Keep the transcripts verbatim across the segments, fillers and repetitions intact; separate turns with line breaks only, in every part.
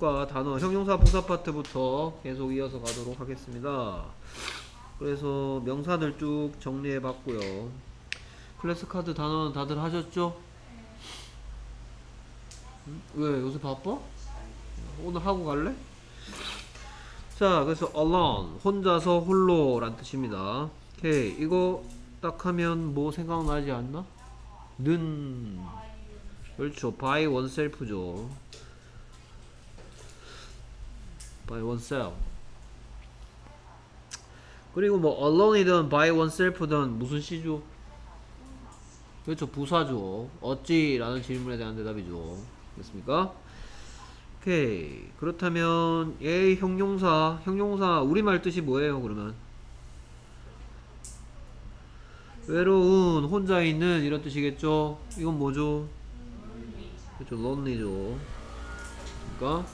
주과 단어 형용사 부사 파트부터 계속 이어서 가도록 하겠습니다. 그래서 명사들 쭉 정리해 봤고요. 클래스 카드 단어는 다들 하셨죠? 응? 왜 요새 바빠? 오늘 하고 갈래? 자, 그래서 alone 혼자서 홀로란 뜻입니다. 오케이, 이거 딱 하면 뭐 생각나지 않나? 는 그렇죠. by oneself죠. by oneself. 그리고 뭐 alone이든 by oneself든 무슨 시죠? 그렇죠. 부사죠. 어찌? 라는 질문에 대한 대답이죠. 됐습니까? 오케이. 그렇다면 얘 형용사 형용사 우리말 뜻이 뭐예요 그러면? 외로운, 혼자 있는 이런 뜻이겠죠. 이건 뭐죠? 그렇죠. lonely죠. 그러니까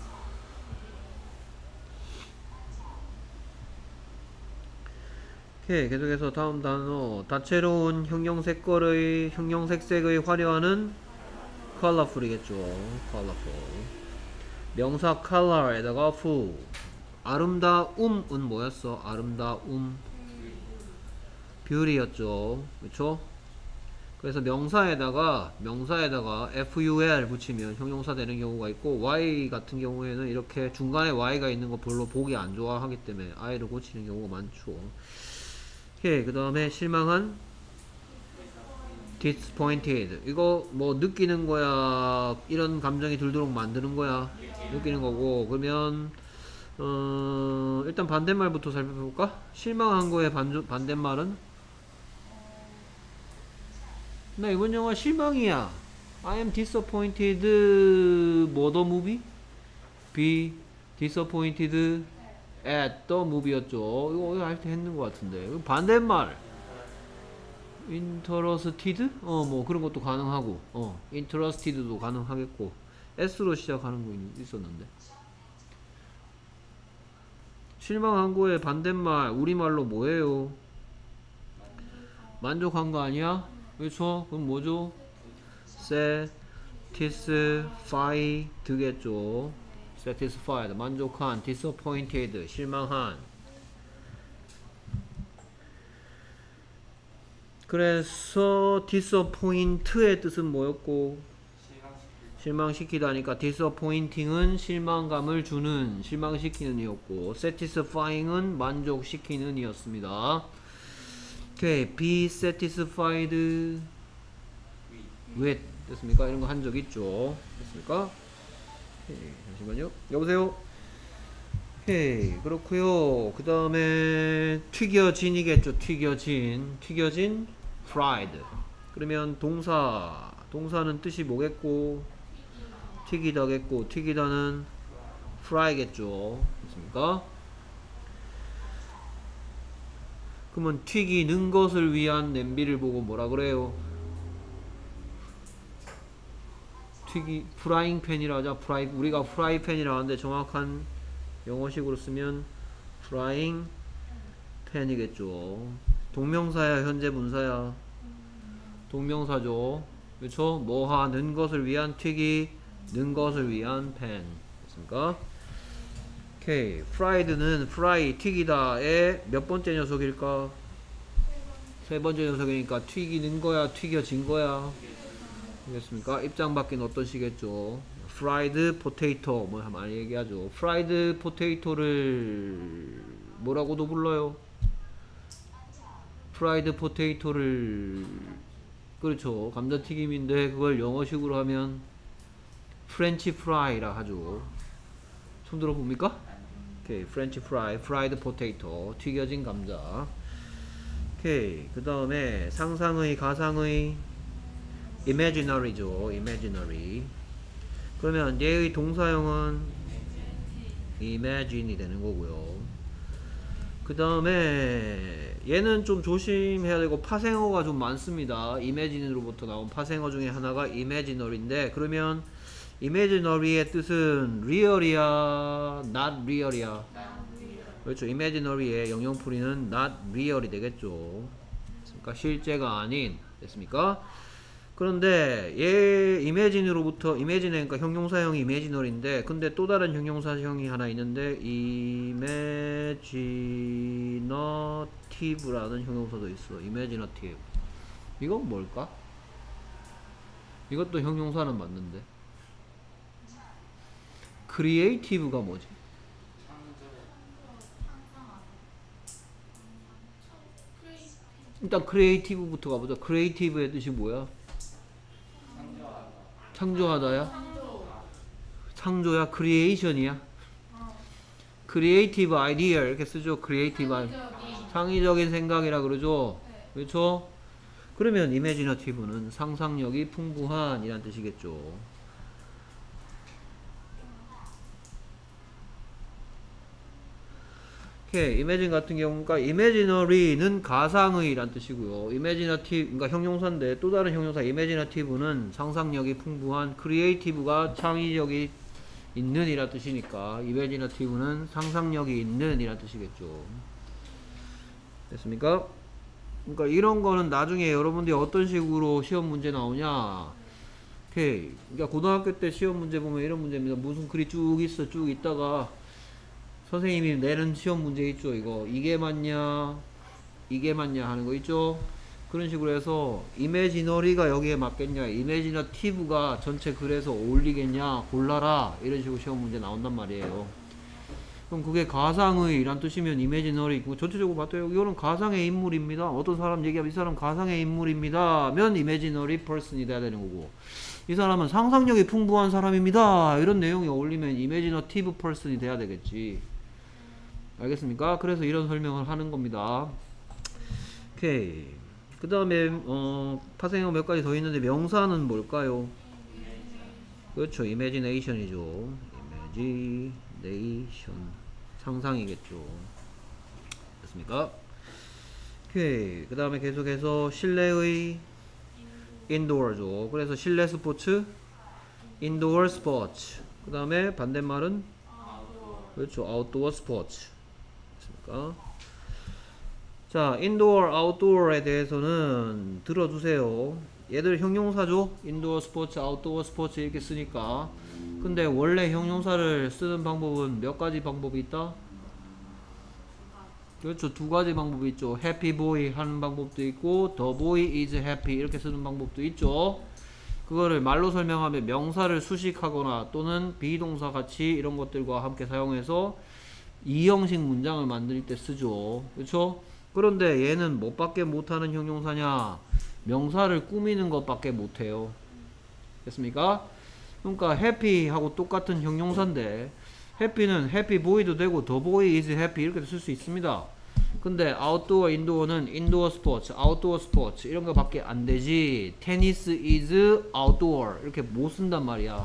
오케이. 계속해서 다음 단어 다채로운 형형색깔의 형형색색의 화려한은 colorful이겠죠. colorful. 명사 color에다가 full. 아름다움은 뭐였어? 아름다움 beauty였죠. 그쵸? 그래서 명사에다가 명사에다가 ful 붙이면 형용사 되는 경우가 있고 y 같은 경우에는 이렇게 중간에 y가 있는 거 별로 보기 안 좋아하기 때문에 i를 고치는 경우가 많죠. 오케이. 그 다음에 실망한 disappointed. 이거 뭐 느끼는 거야 이런 감정이 들도록 만드는 거야 느끼는 거고. 그러면 어 일단 반대말부터 살펴볼까? 실망한 거의 반, 반대말은 나 이번 영화 실망이야. I am disappointed. 뭐 the movie? be disappointed at the movie였죠. 이거 할 때 했는 것 같은데. 반대말 interested? 어 뭐 그런 것도 가능하고 어 interested도 가능하겠고 s로 시작하는 거 있었는데. 실망한 거의 반대말 우리말로 뭐예요? 만족한 거 아니야? 그렇죠? 그럼 뭐죠? satisfy겠죠. satisfied 만족한, disappointed 실망한. 그래서 disappoint의 뜻은 뭐였고? 실망시키다니까 disappointing은 실망감을 주는, 실망시키는 이었고 satisfying은 만족시키는 이었습니다. 오케이. be satisfied with 됐습니까? 이런 거 한 적 있죠. 됐습니까? 오케이. 잠시만요. 여보세요? 오케이. 그렇고요. 그 다음에 튀겨진이겠죠. 튀겨진 튀겨진 fried. 그러면 동사 동사는 뜻이 뭐겠고? 튀기다겠고 튀기다는 fry겠죠. 됐습니까? 그러면 튀기는 것을 위한 냄비를 보고 뭐라 그래요? 튀기 프라잉 팬이라 하자. 프라이 우리가 프라이팬이라 하는데 정확한 영어식으로 쓰면 프라잉 팬이겠죠. 동명사야 현재 분사야? 동명사죠. 그렇죠? 뭐 하는 것을 위한 튀기는 것을 위한 팬. 됐습니까? 오케이. 프라이드는 프라이 튀기다의 몇 번째 녀석일까? 세 번째 녀석이니까 튀기는 거야 튀겨진 거야? 알겠습니까? 입장 바뀐 어떤 시겠죠? 프라이드 포테이토 뭐 많이 얘기하죠. 프라이드 포테이토를 뭐라고도 불러요? 프라이드 포테이토를 그렇죠. 감자튀김인데 그걸 영어식으로 하면 프렌치 프라이라 하죠. 처음 들어봅니까? 오케이. 프렌치 프라이, 프라이드 포테이토, 튀겨진 감자. 오케이. 그 다음에 상상의, 가상의 imaginary죠. imaginary. 그러면 얘의 동사형은 imagine이 되는 거고요. 그 다음에 얘는 좀 조심해야 되고 파생어가 좀 많습니다. imagine로부터 나온 파생어 중에 하나가 imaginary인데 그러면 imaginary의 뜻은 real이야, not real이야? 그렇죠. imaginary의 영영풀이는 not real이 되겠죠. 그러니까 실제가 아닌. 됐습니까? 그런데 얘 imagine으로부터 imagine 그러니까 형용사형이 imagine인데 근데 또 다른 형용사형이 하나 있는데 imaginative라는 형용사도 있어. imaginative. 이건 뭘까? 이것도 형용사는 맞는데 creative가 뭐지? 일단 creative부터 가보자. creative의 뜻이 뭐야? 창조하다야? 창조야? creation이야? creative idea 이렇게 쓰죠. creative idea. 창의적인 생각이라 그러죠. 그렇죠? 그러면 imaginative는 상상력이 풍부한 이란 뜻이겠죠. 오케이. imagine 같은 경우가 imaginary는 가상의 란 뜻이고요. imaginative 그러니까 형용사인데 또 다른 형용사 imaginative는 상상력이 풍부한, creative가 창의력이 있는 이란 뜻이니까 imaginative는 상상력이 있는 이란 뜻이겠죠. 됐습니까? 그러니까 이런 거는 나중에 여러분들이 어떤 식으로 시험 문제 나오냐. 오케이. 그러니까 고등학교 때 시험 문제 보면 이런 문제입니다. 무슨 글이 쭉 있어. 쭉 있다가 선생님이 내는 시험 문제 있죠. 이거 이게 맞냐 이게 맞냐 하는 거 있죠. 그런 식으로 해서 imaginary가 여기에 맞겠냐, imaginative가 전체 글에서 어울리겠냐 골라라, 이런 식으로 시험 문제 나온단 말이에요. 그럼 그게 가상의 란 뜻이면 imaginary, 전체적으로 봤더니 이거는 가상의 인물입니다. 어떤 사람 얘기하면 이 사람 가상의 인물입니다 면 imaginary person이 돼야 되는 거고, 이 사람은 상상력이 풍부한 사람입니다 이런 내용이 어울리면 imaginative person이 돼야 되겠지. 알겠습니까? 그래서 이런 설명을 하는 겁니다. 오케이. 그 다음에 어, 파생형 몇 가지 더 있는데 명사는 뭘까요? 그렇죠. imagination이죠. imagination. 상상이겠죠. 됐습니까? 오케이. 그 다음에 계속해서 실내의 indoor죠. 그래서 실내 스포츠 indoor sports. 그 다음에 반대말은 그렇죠. outdoor sports. 됐습니까? 자, indoor, outdoor에 대해서는 들어두세요. 얘들 형용사죠. indoor sports, outdoor sports 이렇게 쓰니까. 근데 원래 형용사를 쓰는 방법은 몇 가지 방법이 있다? 그렇죠. 두 가지 방법이 있죠. happy boy 하는 방법도 있고 the boy is happy 이렇게 쓰는 방법도 있죠. 그거를 말로 설명하면 명사를 수식하거나 또는 비동사 같이 이런 것들과 함께 사용해서 이형식 문장을 만들 때 쓰죠. 그렇죠? 그런데 얘는 뭐밖에 못하는 형용사냐? 명사를 꾸미는 것밖에 못해요. 됐습니까? 그러니까 happy하고 똑같은 형용사인데 happy는 happy boy도 되고 the boy is happy 이렇게 쓸 수 있습니다. 근데 outdoor, indoor는 indoor sports, outdoor sports 이런 거 밖에 안 되지. tennis is outdoor 이렇게 못 쓴단 말이야.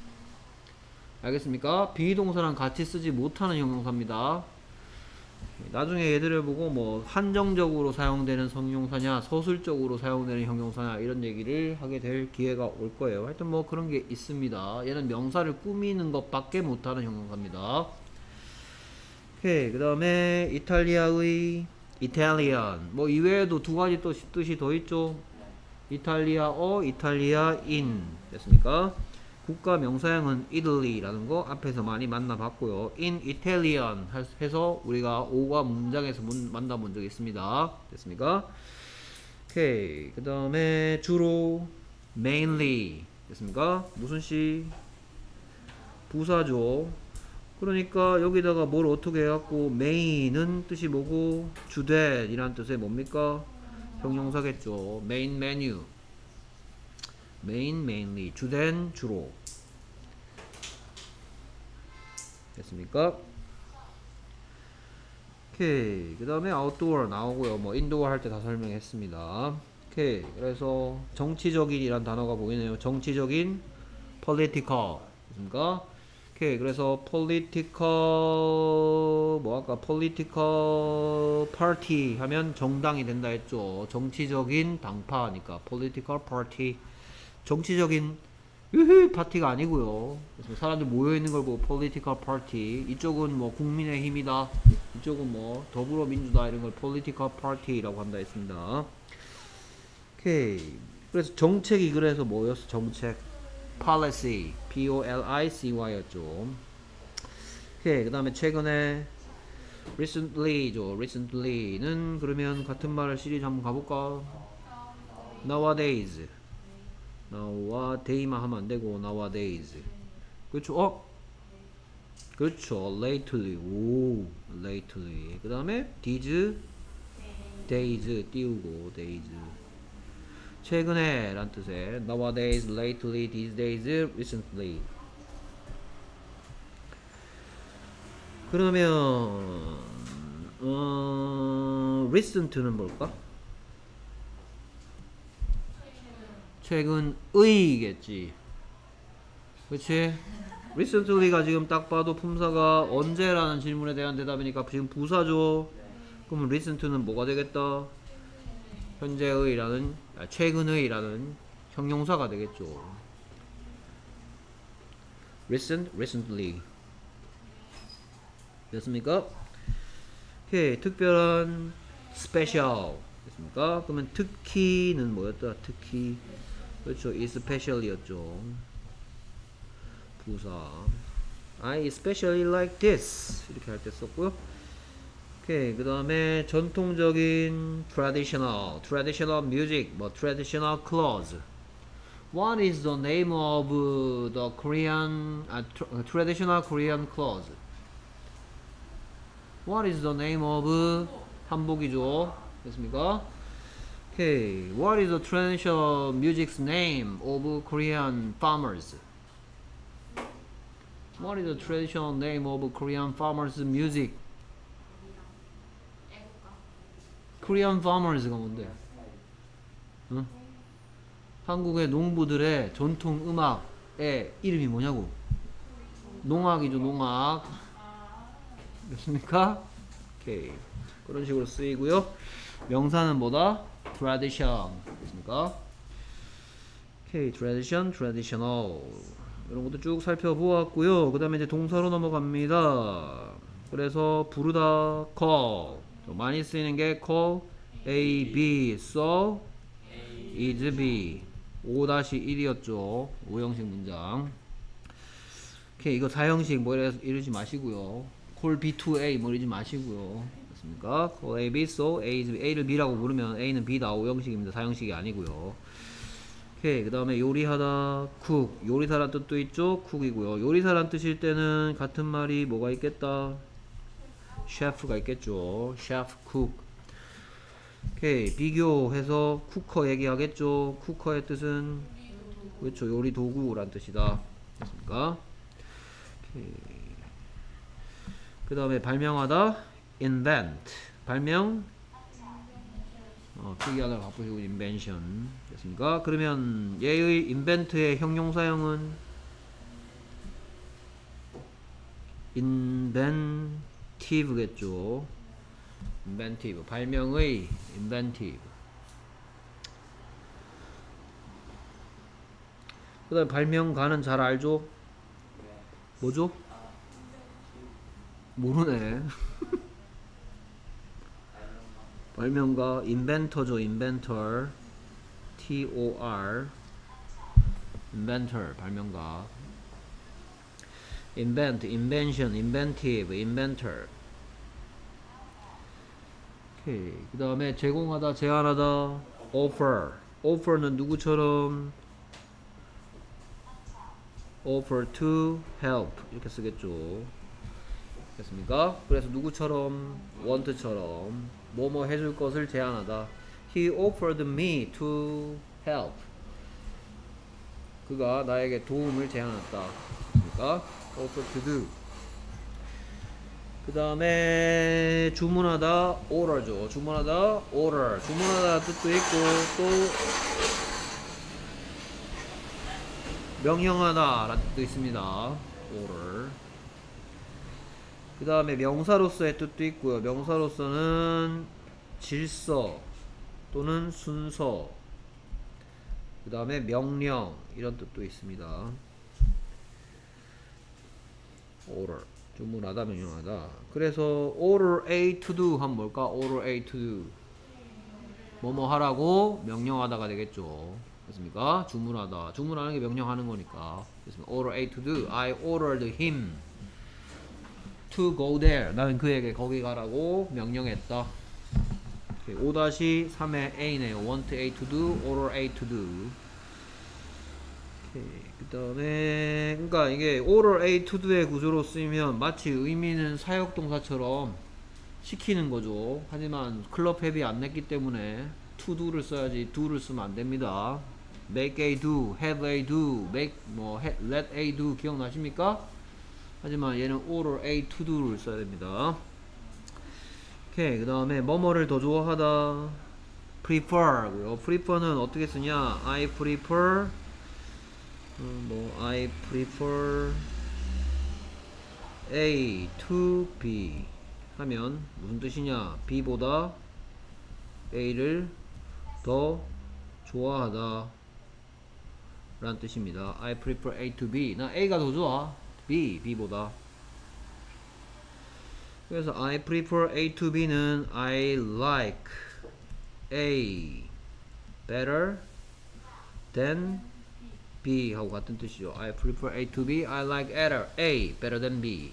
알겠습니까? 비동사랑 같이 쓰지 못하는 형용사입니다. 나중에 얘들을 보고 뭐 한정적으로 사용되는 형용사냐 서술적으로 사용되는 형용사냐 이런 얘기를 하게 될 기회가 올 거예요. 하여튼 뭐 그런 게 있습니다. 얘는 명사를 꾸미는 것밖에 못하는 형용사입니다. 오케이. 그 다음에 이탈리아의 Italian, 뭐 이외에도 두 가지 또 뜻이 더 있죠. 이탈리아어, 이탈리아인. 됐습니까? 국가 명사형은 Italy라는 거 앞에서 많이 만나봤고요. In Italian 해서 우리가 오가 문장에서 만나본 적이 있습니다. 됐습니까? 오케이. 그 다음에 주로 mainly. 됐습니까? 무슨 시? 부사죠. 그러니까 여기다가 뭘 어떻게 해갖고 main은 뜻이 뭐고 주된 이란 뜻의 뭡니까? 형용사겠죠. main menu. main, mainly. 주된, 주로. 됐습니까? 오케이. 그 다음에 outdoor 나오고요. 뭐 indoor 할 때 다 설명했습니다. 오케이. 그래서 정치적인이란 단어가 보이네요. 정치적인 political. 됐습니까? 오케이. 그래서 political 뭐 아까 political party 하면 정당이 된다 했죠. 정치적인 당파니까 political party. 정치적인 으흐 파티가 아니고요. 그래서 사람들 모여있는 걸 보고 political party. 이쪽은 뭐 국민의힘이다, 이쪽은 뭐 더불어민주다 이런 걸 political party라고 한다 했습니다. 오케이. 그래서 정책이 그래서 뭐였어? 정책 policy P O L I C Y였죠. 오케이. 그 다음에 최근에 recently죠. recently는 그러면 같은 말 시리즈 한번 가볼까? nowadays. nowadays만 하면 안 되고 nowadays. 그렇죠? 어? 그렇죠. lately. 오, lately. 그 다음에 these days 띄우고 days. 최근에 란 뜻의 nowadays, lately, these days, recently. 그러면 어, recent는 뭘까? 최근의겠지. 그치? recently가 지금 딱 봐도 품사가 언제라는 질문에 대한 대답이니까 지금 부사죠. 그러면 recent는 뭐가 되겠다? 현재의라는, 아, 최근의라는 형용사가 되겠죠. recent, recently. 됐습니까? 오케이. 특별한 special. 됐습니까? 그러면 특히는 뭐였다? 특히. 그렇죠. especially였죠. 부사. I especially like this. 이렇게 할 때 썼고요. 오케이. 그 다음에 전통적인 traditional, traditional music, 뭐 traditional clothes. What is the name of the Korean, uh, tra traditional Korean clothes? What is the name of 한복이죠. 됐습니까? 오케이. What is the traditional music's name of Korean farmers? What is the traditional name of Korean farmers' music? Korean farmers가 뭔데? 응? 한국의 농부들의 전통 음악의 이름이 뭐냐고? 농악이죠, 농악. 됐습니까? 오케이. 그런 식으로 쓰이고요. 명사는 뭐다? tradition. 됐습니까? 오케이. tradition, traditional. 이런 것도 쭉 살펴보았고요. 그 다음에 이제 동사로 넘어갑니다. 그래서 부르다, call. 많이 쓰이는 게 call, A, B, so, is, be. 오 일이었죠. 오형식 문장. 오케이. 이거 사형식 뭐 이러, 이러지 마시고요. call B to A 뭐 이러지 마시고요. 됐습니까? call A, B, so, A, is, A를 B라고 부르면 A는 B다. 오형식입니다. 사형식이 아니고요. 오케이. 그 다음에 요리하다, cook. 요리사란 뜻도 있죠. cook이고요. 요리사란 뜻일 때는 같은 말이 뭐가 있겠다? 셰프가 있겠죠. 셰프, cook. 오케이. 비교해서 쿠커 얘기하겠죠. 쿠커의 뜻은 그렇죠. 요리 도구란 뜻이다. 됐습니까? 오케이. 그 다음에 발명하다, invent. 발명, 어, 특이하다 바꾸시고 invention. 됐습니까? 그러면 얘의 invent의 형용사형은 inventive겠죠. inventive. 발명의 inventive. 그 다음에 발명가는 잘 알죠? 뭐죠? 모르네. 발명가 inventor죠. inventor. T O R. inventor. 발명가. invent, invention, inventive, inventor. 오케이. 그 다음에 제공하다, 제안하다, offer. offer는 누구처럼? offer to help. 이렇게 쓰겠죠. 됐습니까? 그래서 누구처럼? want처럼 뭐뭐 해줄 것을 제안하다. He offered me to help. 그가 나에게 도움을 제안했다. 됐습니까? offer to do. 그 다음에 주문하다, order죠. 주문하다, order. 주문하다 뜻도 있고 또 명령하다 라는 뜻도 있습니다. order. 그 다음에 명사로서의 뜻도 있고요. 명사로서는 질서 또는 순서, 그 다음에 명령 이런 뜻도 있습니다. order. 주문하다, 명령하다. 그래서 order A to do 하면 뭘까? order A to do. 뭐뭐 하라고 명령하다가 되겠죠. 됐습니까? 주문하다. 주문하는 게 명령하는 거니까. 됐습니까? Order A to do. I ordered him to go there. 나는 그에게 거기 가라고 명령했다. 오 삼의 A네요. Want A to do, order A to do. 그 다음에 그러니까 이게 order A to do의 구조로 쓰이면 마치 의미는 사역동사처럼 시키는 거죠. 하지만 클럽 헤비 안 냈기 때문에 to do를 써야지 do를 쓰면 안 됩니다. make A do, have A do, make 뭐 let A do 기억나십니까? 하지만 얘는 order A to do를 써야 됩니다. 오케이. 그 다음에 뭐뭐를 더 좋아하다 prefer고요. prefer는 어떻게 쓰냐? I prefer 음, 뭐 I prefer A to B 하면 무슨 뜻이냐? B보다 A를 더 좋아하다 라는 뜻입니다. I prefer A to B. 나 A가 더 좋아. B, B보다. 그래서 I prefer A to B는 I like A better than B 하고 같은 뜻이죠. I prefer A to B. I like A better than B.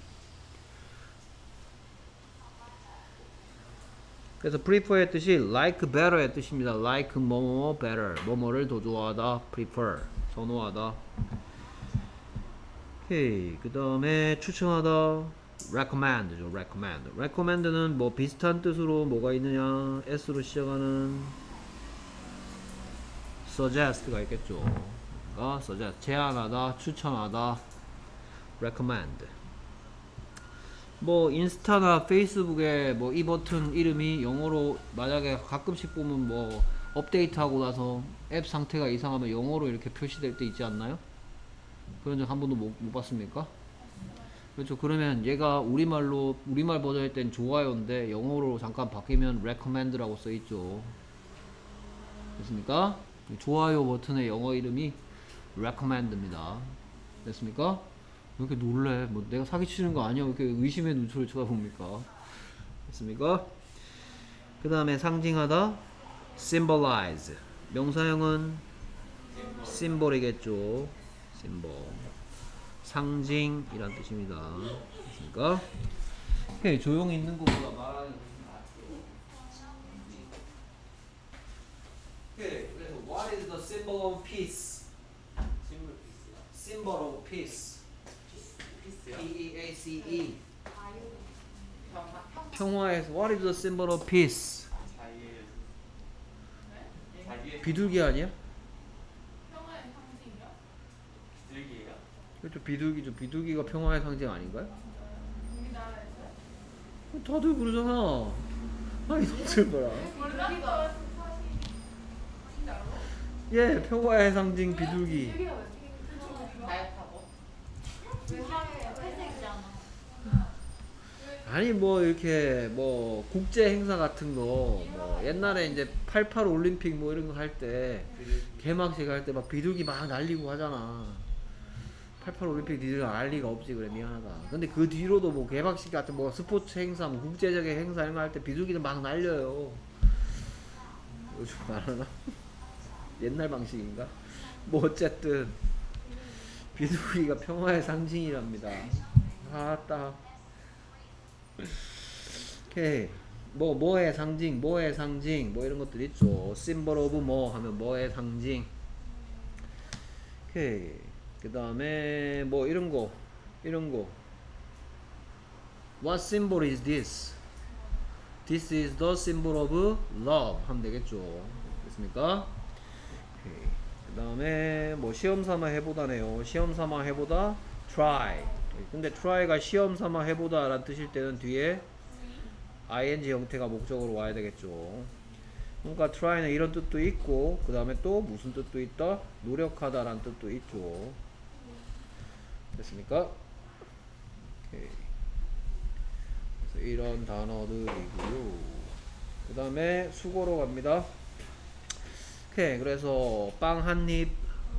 그래서 prefer의 뜻이 like better의 뜻입니다. like 뭐뭐 better 뭐뭐를 더 좋아하다. prefer 선호하다. 오케이. 그 다음에 추천하다 recommend죠. recommend. recommend는 뭐 비슷한 뜻으로 뭐가 있느냐? S로 시작하는 suggest가 있겠죠. 그러니까 suggest 제안하다, 추천하다, recommend. 뭐 인스타나 페이스북에 뭐 이 버튼 이름이 영어로 만약에 가끔씩 보면 뭐 업데이트하고 나서 앱 상태가 이상하면 영어로 이렇게 표시될 때 있지 않나요? 그런 적 한 번도 못, 못 봤습니까? 그렇죠. 그러면 얘가 우리말로 우리말 버전일 땐 좋아요인데 영어로 잠깐 바뀌면 recommend라고 써있죠. 됐습니까? 좋아요 버튼의 영어 이름이 recommend입니다. 됐습니까? 왜 이렇게 놀래? 뭐 내가 사기치는 거 아니야? 왜 이렇게 의심의 눈초리를 쳐다봅니까? 됐습니까? 그 다음에 상징하다 symbolize. 명사형은 symbol이겠죠. symbol. 상징이란 뜻입니다. 됐습니까? 오케이. 조용히 있는 것보다 말하는 게 낫죠. 오케이. 그래서 what is the symbol of peace? symbol of peace. P E A C E. 평화에서 what is the symbol of peace? 비둘기 아니야?
평화의 상징이요?
비둘기예요?
그렇죠. 비둘기죠. 비둘기가 평화의 상징 아닌가요?
우리나라에서요?
다들 그러잖아. 아니 너들 봐라.
몰랐어. 진짜로?
예, 평화의 상징 비둘기.
비둘기가 왜 이렇게
나약하고
왜 하얘요?
회색이잖아.
아니 뭐 이렇게 뭐 국제 행사 같은 거 뭐 옛날에 이제 팔십팔 올림픽 뭐 이런 거 할 때 개막식 할 때 막 비둘기 막 날리고 하잖아. 팔십팔 올림픽 니들 알 리가 없지. 그래 미안하다. 근데 그 뒤로도 뭐 개막식 같은 뭐 스포츠 행사 뭐 국제적인 행사 이런 거 할 때 비둘기들 막 날려요. 요즘 말하나? 옛날 방식인가? 뭐 어쨌든 비둘기가 평화의 상징이랍니다. 아따. 오케이. 뭐 뭐의 상징, 뭐의 상징, 뭐 이런 것들 있죠. symbol of 뭐 하면 뭐의 상징. 오케이. 그 다음에 뭐 이런 거, 이런 거. What symbol is this? This is the symbol of love 하면 되겠죠. 됐습니까? 오케이. 그 다음에 뭐 시험 삼아 해보다네요. 시험 삼아 해보다 try. 근데 try가 시험 삼아 해보다 라는 뜻일 때는 뒤에 ing 형태가 목적으로 와야 되겠죠. 그러니까 try는 이런 뜻도 있고 그 다음에 또 무슨 뜻도 있다? 노력하다 라는 뜻도 있죠. 됐습니까? 오케이. 그래서 이런 단어들이고요. 그 다음에 수고로 갑니다. 오케이. 그래서 빵 한입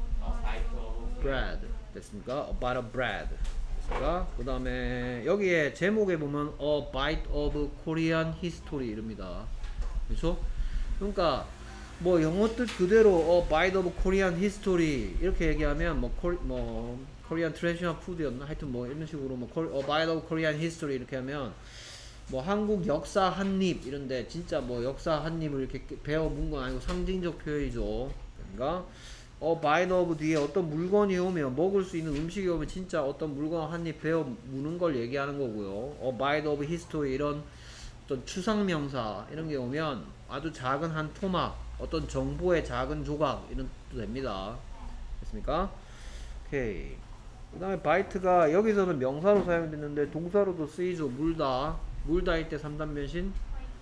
bread 됐습니까? A bite of bread. 그 다음에 여기에 제목에 보면 A Bite of Korean History 이럽니다. 그렇죠? 그러니까 뭐 영어 뜻 그대로 어 Bite of Korean History 이렇게 얘기하면 뭐 코리 뭐 Korean Traditional Food였나 하여튼 뭐 이런 식으로 뭐 코- 어 Bite of Korean History 이렇게 하면 뭐 한국 역사 한입 이런데 진짜 뭐 역사 한입을 이렇게 배워 문 건 아니고 상징적 표현이죠. 그러니까 어 Bite of 뒤에 어떤 물건이 오면 먹을 수 있는 음식이 오면 진짜 어떤 물건 한입 배워 무는 걸 얘기하는 거고요. 어 Bite of History 이런 어떤 추상명사 이런 게 오면 아주 작은 한 토막 어떤 정보의 작은 조각 이런 뜻도 됩니다. 됐습니까? 오케이. 그 다음에 바이트가 여기서는 명사로 사용됐는데 동사로도 쓰이죠. 물다. 물다일 때 삼 단 변신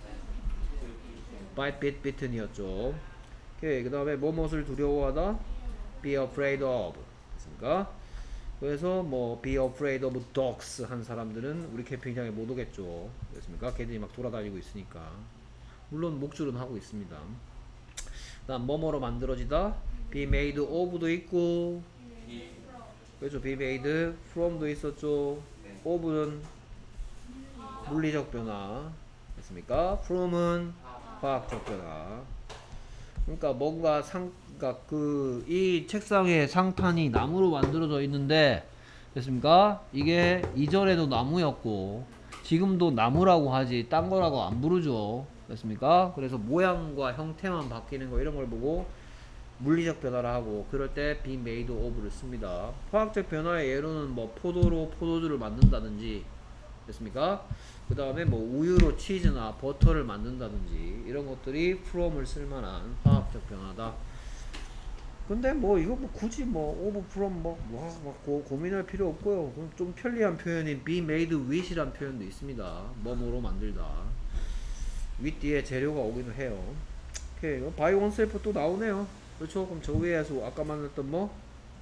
bite, bit, biten이었죠. 오케이. 그 다음에 뭐뭇을 두려워하다 be afraid of 됐습니까? 그래서 뭐 be afraid of dogs 한 사람들은 우리 캠핑장에 못 오겠죠. 그렇습니까? 걔들이 막 돌아다니고 있으니까. 물론 목줄은 하고 있습니다. 다음 뭐뭐로 만들어지다 be made of도 있고 그렇죠. be made from도 있었죠. of는 물리적 변화 됐습니까? from은 과학적 변화. 그러니까 뭔가 상, 그러니까 그 이 책상에 상판이 나무로 만들어져 있는데 됐습니까? 이게 이전에도 나무였고 지금도 나무라고 하지 딴 거라고 안 부르죠. 됐습니까? 그래서 모양과 형태만 바뀌는 거 이런 걸 보고 물리적 변화라 하고 그럴 때 be made of를 씁니다. 화학적 변화의 예로는 뭐 포도로 포도주를 만든다든지 됐습니까? 그 다음에 뭐 우유로 치즈나 버터를 만든다든지 이런 것들이 from을 쓸만한 화학적 변화다. 근데 뭐 이거 뭐 굳이 뭐 over from 뭐, 뭐, 뭐 고, 고민할 필요 없고요. 그럼 좀 편리한 표현인 be made with이란 표현도 있습니다. 뭐뭐로 만들다. with 뒤에 재료가 오기도 해요. 오케이. by oneself 또 나오네요. 그렇죠? 그럼 저 위에서 아까 만났던 뭐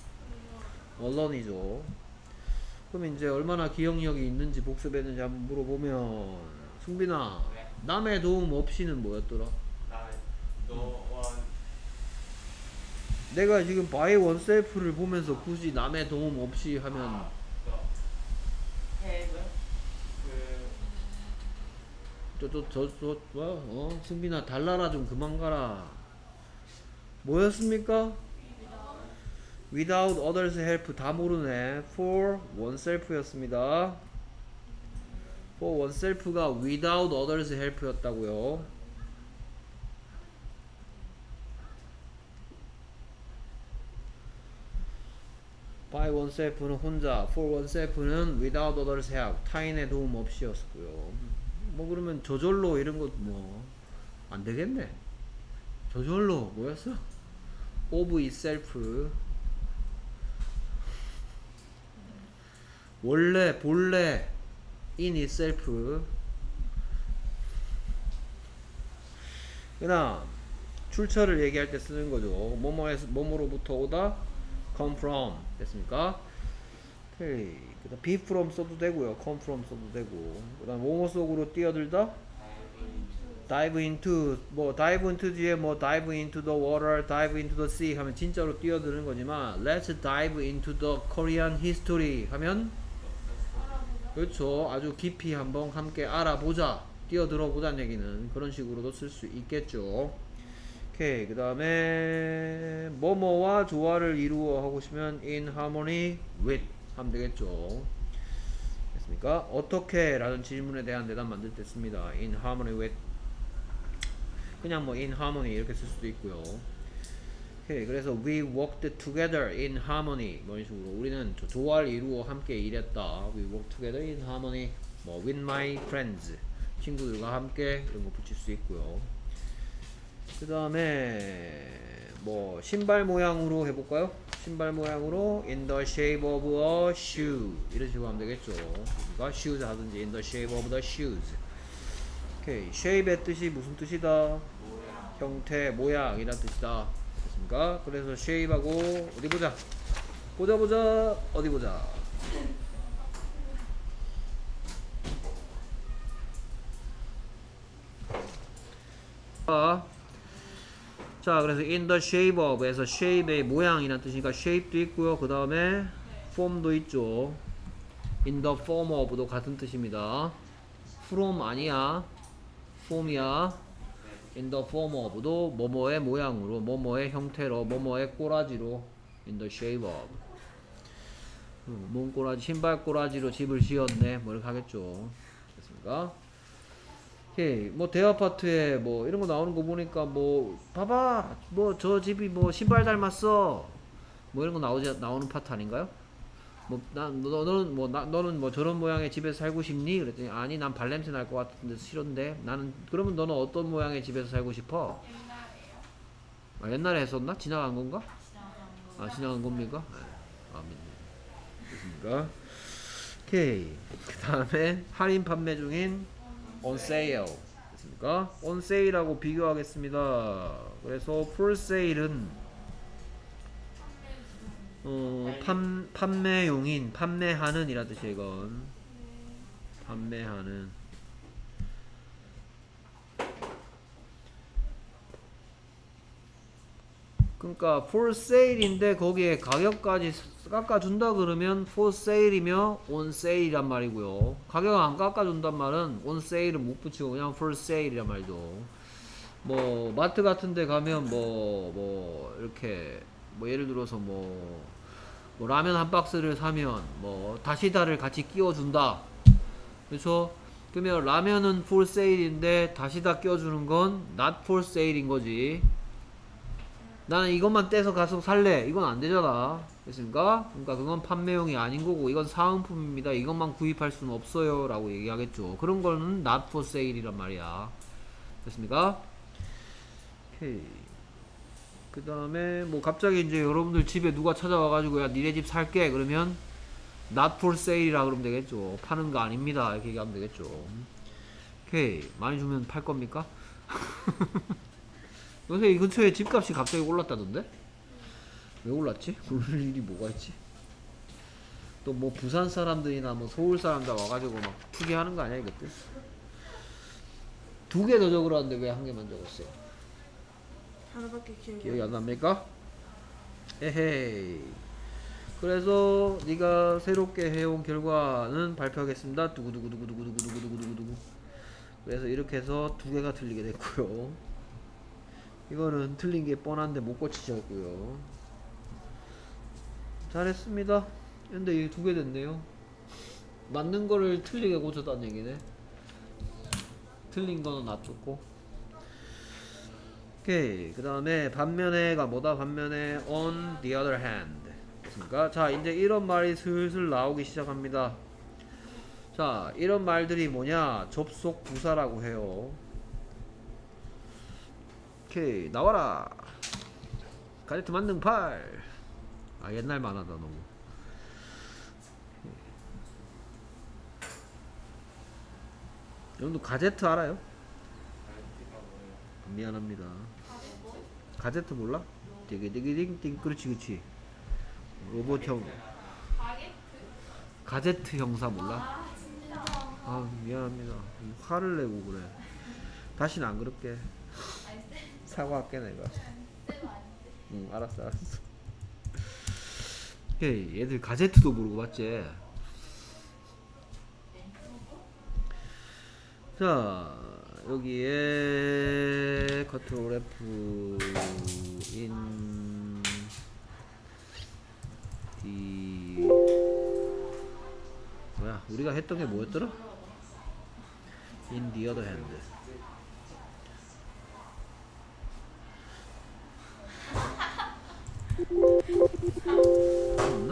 언론이죠. 그럼 이제 얼마나 기억력이 있는지 복습했는지 한번 물어보면 승빈아
네.
남의 도움 없이는 뭐였더라?
나는 너원
내가 지금 by oneself를 보면서 굳이 남의 도움 없이 하면
아, 너 해는 그
저저저저 뭐? 어? 승빈아 달라라 좀 그만 가라. 뭐였습니까? without others help 다 모르네. for oneself 였습니다. for oneself가 without others help 였다고요. by oneself는 혼자, for oneself는 without others help 타인의 도움 없이 였고요. 뭐 그러면 저절로 이런 것 뭐 안 되겠네. 저절로 뭐였어? of itself 원래 본래 in itself. 그다음 출처를 얘기할 때 쓰는 거죠. 뭐뭐에서 뭐뭐로부터 오다 come from 됐습니까? 오케이. 그다음 be from 써도 되고요. come from 써도 되고. 그다음 뭐뭐 속으로 뛰어들다 dive into 뭐 dive into 뒤에 뭐 dive into the water, dive into the sea 하면 진짜로 뛰어드는 거지만 let's dive into the Korean history 하면 그렇죠. 아주 깊이 한번 함께 알아보자. 뛰어들어 보자는 얘기는 그런 식으로도 쓸 수 있겠죠. 오케이. 그 다음에 뭐뭐와 조화를 이루어 하고 싶으면 in harmony with 하면 되겠죠. 됐습니까? 어떻게 라는 질문에 대한 대답 만들 때 씁니다. in harmony with 그냥 뭐 in harmony 이렇게 쓸 수도 있고요. 오케이. 그래서 we worked together in harmony 뭐 이런 식으로 우리는 조화를 이루어 함께 일했다. we worked together in harmony 뭐 with my friends 친구들과 함께 이런 거 붙일 수 있고요. 그 다음에 뭐 신발 모양으로 해볼까요? 신발 모양으로 in the shape of a shoe 이런 식으로 하면 되겠죠. 그러니까 shoes 하든지 in the shape of the shoes. 오케이. shape의 뜻이 무슨 뜻이다? 형태, 모양 이란 뜻이다. 됐습니까? 그래서 shape하고 어디 보자. 보자 보자 어디 보자. 자, 그래서 in the shape of에서 shape의 모양이란 뜻이니까 shape도 있고요. 그 다음에 form도 있죠. in the form of도 같은 뜻입니다. from 아니야. form이야. in the form of도 뭐뭐의 모양으로, 뭐뭐의 형태로, 뭐뭐의 꼬라지로, in the shape of. 음, 몸 꼬라지, 신발 꼬라지로 집을 지었네. 뭐 이렇게 하겠죠. 됐습니까? 오케이. 뭐 대아파트에 뭐 이런 거 나오는 거 보니까 뭐 봐봐 뭐 저 집이 뭐 신발 닮았어 뭐 이런 거 나오지 나오는 파트 아닌가요? 뭐 난 너, 너는 뭐 나, 너는 뭐 저런 모양의 집에서 살고 싶니? 그랬더니 아니 난 발냄새 날 것 같은데 싫은데 나는 그러면 너는 어떤 모양의 집에서 살고 싶어?
옛날에요.
아, 옛날에 했었나? 지나간 건가? 아 지나간 겁니까? 네. 아 믿습니까? 오케이. 그 다음에 할인 판매 중인 on sale 됐습니까? on sale하고 비교하겠습니다. 그래서 for sale은 어, 판, 판매용인 판매하는 이라 뜻이에요. 이건 판매하는 그러니까 for sale인데 거기에 가격까지 깎아준다 그러면 for sale이며 on sale이란 말이고요. 가격을 안 깎아준단 말은 on sale을 못 붙이고 그냥 for sale이란 말이죠. 뭐 마트 같은 데 가면 뭐 뭐 이렇게 뭐 예를 들어서 뭐, 뭐 라면 한 박스를 사면 뭐 다시다를 같이 끼워준다. 그렇죠? 그러면 라면은 for sale인데 다시다 끼워주는 건 not for sale인 거지. 나는 이것만 떼서 가서 살래. 이건 안 되잖아. 됐습니까? 그러니까 그건 판매용이 아닌 거고 이건 사은품입니다. 이것만 구입할 수는 없어요. 라고 얘기하겠죠. 그런 거는 not for sale이란 말이야. 됐습니까? 오케이. 그 다음에 뭐 갑자기 이제 여러분들 집에 누가 찾아와가지고 야 니네 집 살게. 그러면 not for sale이라 그러면 되겠죠. 파는 거 아닙니다. 이렇게 얘기하면 되겠죠. 오케이. 많이 주면 팔 겁니까? 요새 이 근처에 집값이 갑자기 올랐다던데? 왜 올랐지? 오를 일이 뭐가 있지? 또 뭐 부산 사람들이나 뭐 서울 사람들 와가지고 막 투기하는 거 아니야 이것들? 두 개 더 적으라는데 왜 한 개만 적었어요?
하나밖에 기억이
기억이 안 납니까? 에헤이. 그래서 네가 새롭게 해온 결과는 발표하겠습니다. 두구두구두구두구두구두구두구두구. 그래서 이렇게 해서 두 개가 틀리게 됐고요. 이거는 틀린 게 뻔한데 못 고치셨고요. 잘했습니다. 근데 이게 두 개 됐네요. 맞는 거를 틀리게 고쳤다는 얘기네. 틀린 거는 놔뒀고. 오케이. 그 다음에 반면에가 뭐다? 반면에 on the other hand 됐습니까? 자 이제 이런 말이 슬슬 나오기 시작합니다. 자 이런 말들이 뭐냐? 접속 부사라고 해요. 오케이. 나와라. 가제트 만능 팔. 아 옛날 만화다 너무. 여러분도 가제트 알아요? 미안합니다. 가제트 몰라? 띠기띠기띵띵. 그렇지 그렇지. 로봇형 가제트 형사 몰라? 아 미안합니다. 화를 내고 그래. 다시는 안 그럴게. 사과할게 내가. 응 알았어 알았어. 오케이. 얘들 가제트도 모르고 봤지? 자 여기에 컨트롤 F in the 뭐야 우리가 했던 게 뭐였더라? in the other hand. 없나?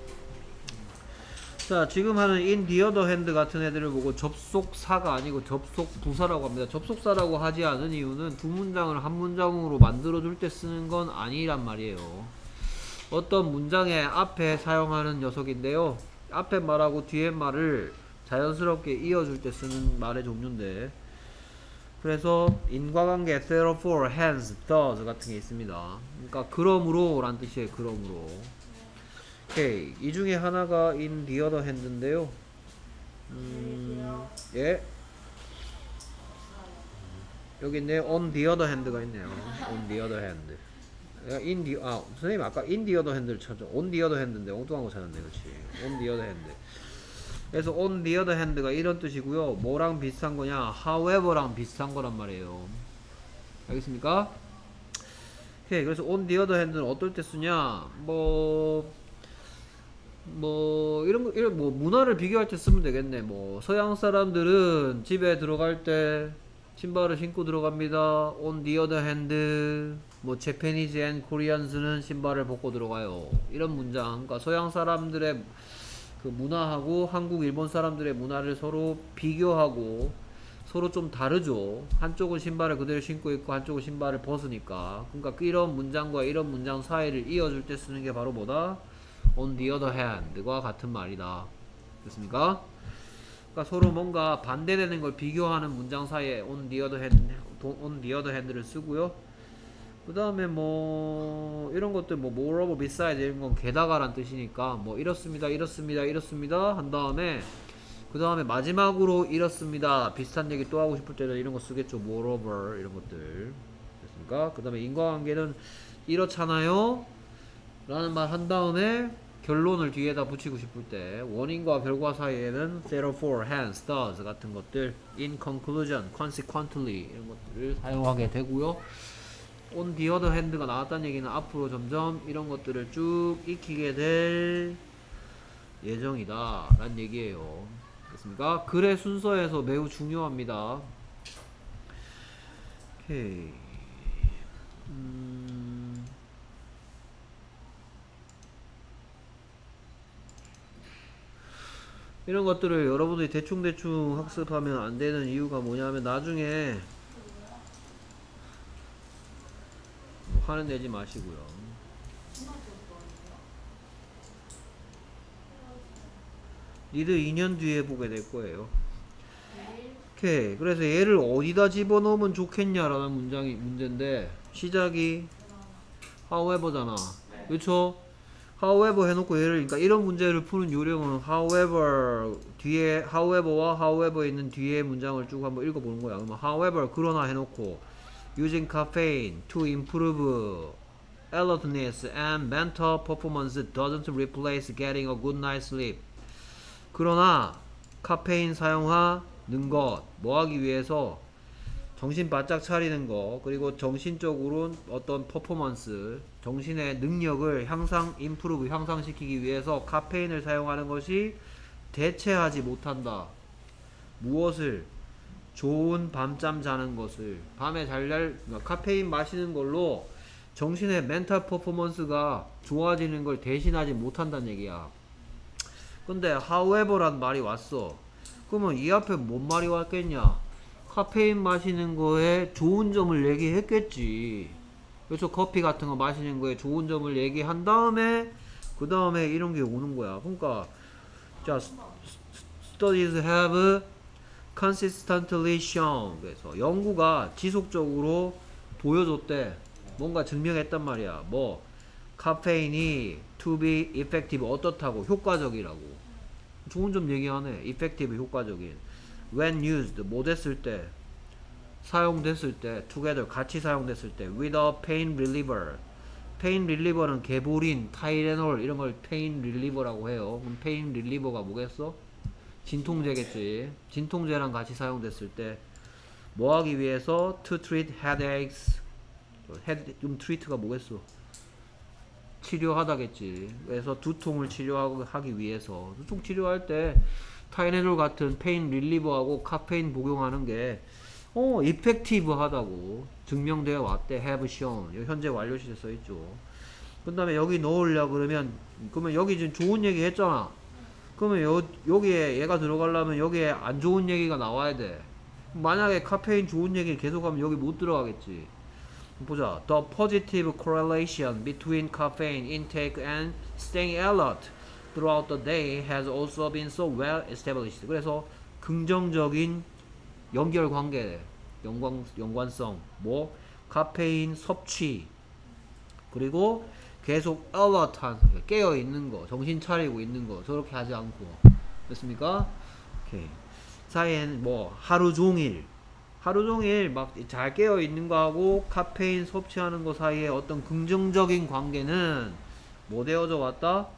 자 지금 하는 in the other hand 같은 애들을 보고 접속사가 아니고 접속부사라고 합니다. 접속사라고 하지 않은 이유는 두 문장을 한 문장으로 만들어줄 때 쓰는 건 아니란 말이에요. 어떤 문장의 앞에 사용하는 녀석인데요. 앞에 말하고 뒤에 말을 자연스럽게 이어줄 때 쓰는 말의 종류인데 그래서 인과관계 therefore, hence, thus 같은 게 있습니다. 그러니까 그러므로 라는 뜻이에요. 그러므로. 오케이. 이 중에 하나가 in the other hand인데요. 음, 예. 여기 있네. on the other hand가 있네요. on the other hand. in the, 아, 선생님 아까 in the other hand를 찾아. on the other hand인데 엉뚱한 거 찾았네. 그렇지. on the other hand. 그래서 on the other hand가 이런 뜻이고요. 뭐랑 비슷한 거냐? however랑 비슷한 거란 말이에요. 알겠습니까? 오케이. 그래서 on the other hand는 어떨 때 쓰냐? 뭐, 뭐, 이런 거, 이런, 뭐, 문화를 비교할 때 쓰면 되겠네. 뭐, 서양 사람들은 집에 들어갈 때 신발을 신고 들어갑니다. on the other hand, 뭐, Japanese and Koreans는 신발을 벗고 들어가요. 이런 문장. 그러니까 서양 사람들의 그 문화하고 한국, 일본 사람들의 문화를 서로 비교하고 서로 좀 다르죠. 한쪽은 신발을 그대로 신고 있고 한쪽은 신발을 벗으니까. 그러니까 이런 문장과 이런 문장 사이를 이어줄 때 쓰는 게 바로 뭐다? on the other hand과 같은 말이다. 됐습니까? 그러니까 서로 뭔가 반대되는 걸 비교하는 문장 사이에 on the other hand, on the other hand를 쓰고요. 그 다음에 뭐 이런 것들 뭐 moreover, beside 이런 건 게다가란 뜻이니까 뭐 이렇습니다, 이렇습니다, 이렇습니다 한 다음에 그 다음에 마지막으로 이렇습니다 비슷한 얘기 또 하고 싶을 때는 이런 거 쓰겠죠. moreover 이런 것들. 됐습니까? 그 다음에 인과관계는 이렇잖아요 라는 말 한 다음에 결론을 뒤에다 붙이고 싶을 때 원인과 결과 사이에는 therefore, hence, thus 같은 것들, in conclusion, consequently 이런 것들을 사용하게 되고요. on the other hand가 나왔다는 얘기는 앞으로 점점 이런 것들을 쭉 익히게 될 예정이다 라는 얘기예요. 됐습니까? 글의 순서에서 매우 중요합니다. 오케이. 음... 이런 것들을 여러분들이 대충대충 학습하면 안 되는 이유가 뭐냐면 나중에 화는 내지 마시고요. 니들 이 년 뒤에 보게 될 거예요. 오케이. 그래서 얘를 어디다 집어넣으면 좋겠냐라는 문장이 문제인데 시작이 however잖아. 그렇죠? however 해놓고 얘를 그러니까 이런 문제를 푸는 요령은 however 뒤에 however와 however 있는 뒤에 문장을 쭉 한번 읽어보는 거야. 그러면 however 그러나 해놓고 using caffeine to improve alertness and mental performance doesn't replace getting a good night's sleep. 그러나 카페인 사용하는 것 뭐하기 위해서 정신 바짝 차리는 거 그리고 정신적으로 어떤 퍼포먼스 정신의 능력을 향상 임프루브 향상시키기 위해서 카페인을 사용하는 것이 대체하지 못한다. 무엇을? 좋은 밤잠 자는 것을. 밤에 잘 잘 카페인 마시는 걸로 정신의 멘탈 퍼포먼스가 좋아지는 걸 대신하지 못한다는 얘기야. 근데 however란 말이 왔어. 그러면 이 앞에 뭔 말이 왔겠냐? 카페인 마시는 거에 좋은 점을 얘기했겠지. 그래서 커피 같은 거 마시는 거에 좋은 점을 얘기한 다음에 그 다음에 이런 게 오는 거야. 그러니까 자, studies have consistently shown. 그래서 연구가 지속적으로 보여줬대. 뭔가 증명했단 말이야. 뭐 카페인이 to be effective 어떻다고 효과적이라고. 좋은 점 얘기하네. effective 효과적인. when used 뭐 됐을 때 사용됐을 때 together 같이 사용됐을 때 with a pain reliever. pain reliever는 개보린, 타이레놀 이런 걸 pain reliever라고 해요. 그럼 pain reliever가 뭐겠어? 진통제겠지. 진통제랑 같이 사용됐을 때 뭐 하기 위해서 to treat headaches. head, 좀 treat가 뭐겠어? 치료하다겠지. 그래서 두통을 치료하기 위해서 두통 치료할 때 타이레놀 같은 페인 릴리버하고 카페인 복용하는 게 어, 이펙티브 하다고 증명되어 왔대. have shown. 여기 현재 완료 시제 써있죠. 그 다음에 여기 넣으려 그러면 그러면 여기 지금 좋은 얘기 했잖아. 그러면 여, 여기에 얘가 들어가려면 여기에 안 좋은 얘기가 나와야 돼. 만약에 카페인 좋은 얘기 계속하면 여기 못 들어가겠지. 보자. The positive correlation between caffeine intake and staying alert throughout the day has also been so well established. 그래서 긍정적인 연결관계, 연관, 연관성, 뭐 카페인 섭취 그리고 계속 alert한 깨어있는 거, 정신 차리고 있는 거 저렇게 하지 않고 됐습니까? 오케이. 사이에는 뭐 하루 종일 하루 종일 막 잘 깨어 있는 거하고 카페인 섭취하는 거 사이에 어떤 긍정적인 관계는 뭐 되어져 왔다?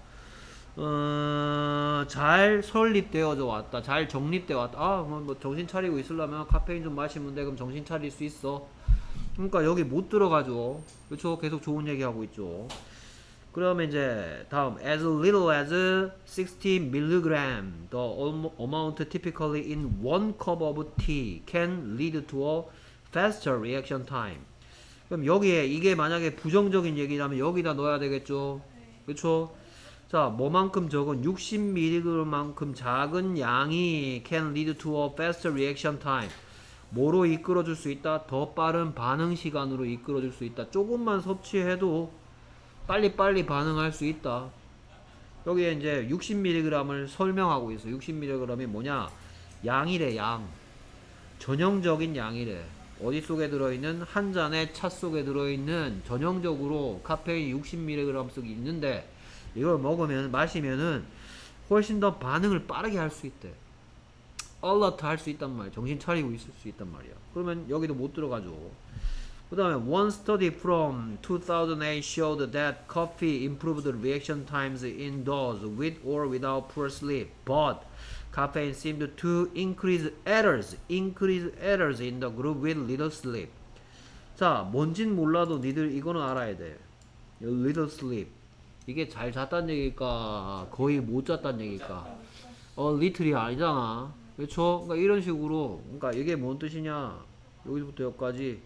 어, 잘 설립되어져 왔다. 잘 정립되어 왔다. 아, 뭐 정신 차리고 있으려면 카페인 좀 마시면 돼. 그럼 정신 차릴 수 있어. 그러니까 여기 못 들어가죠. 그렇죠? 계속 좋은 얘기하고 있죠. 그러면 이제 다음 as little as sixty milligram the amount typically in one cup of tea can lead to a faster reaction time. 그럼 여기에 이게 만약에 부정적인 얘기라면 여기다 넣어야 되겠죠. 그렇죠? 자, 뭐만큼 적은 육십 밀리그램만큼 작은 양이 can lead to a faster reaction time. 뭐로 이끌어줄 수 있다? 더 빠른 반응 시간으로 이끌어줄 수 있다. 조금만 섭취해도 빨리빨리 반응할 수 있다. 여기에 이제 육십 밀리그램을 설명하고 있어. 육십 밀리그램이 뭐냐? 양이래, 양. 전형적인 양이래. 어디 속에 들어있는? 한 잔의 차 속에 들어있는 전형적으로 카페인 육십 밀리그램씩 있는데 이걸 먹으면, 마시면은 훨씬 더 반응을 빠르게 할 수 있대. alert 할 수 있단 말이야. 정신 차리고 있을 수 있단 말이야. 그러면 여기도 못 들어가죠. 그 다음에 one study from two thousand eight showed that coffee improved reaction times in those with or without poor sleep, but caffeine seemed to increase errors, increase errors in the group with little sleep. 자, 뭔진 몰라도 니들 이거는 알아야 돼. little sleep. 이게 잘 잤단 얘기일까? 거의 못 잤단 얘기일까? 어, little이 아니잖아. 그렇죠? 그러니까 이런 식으로, 그러니까 이게 뭔 뜻이냐? 여기서부터 여기까지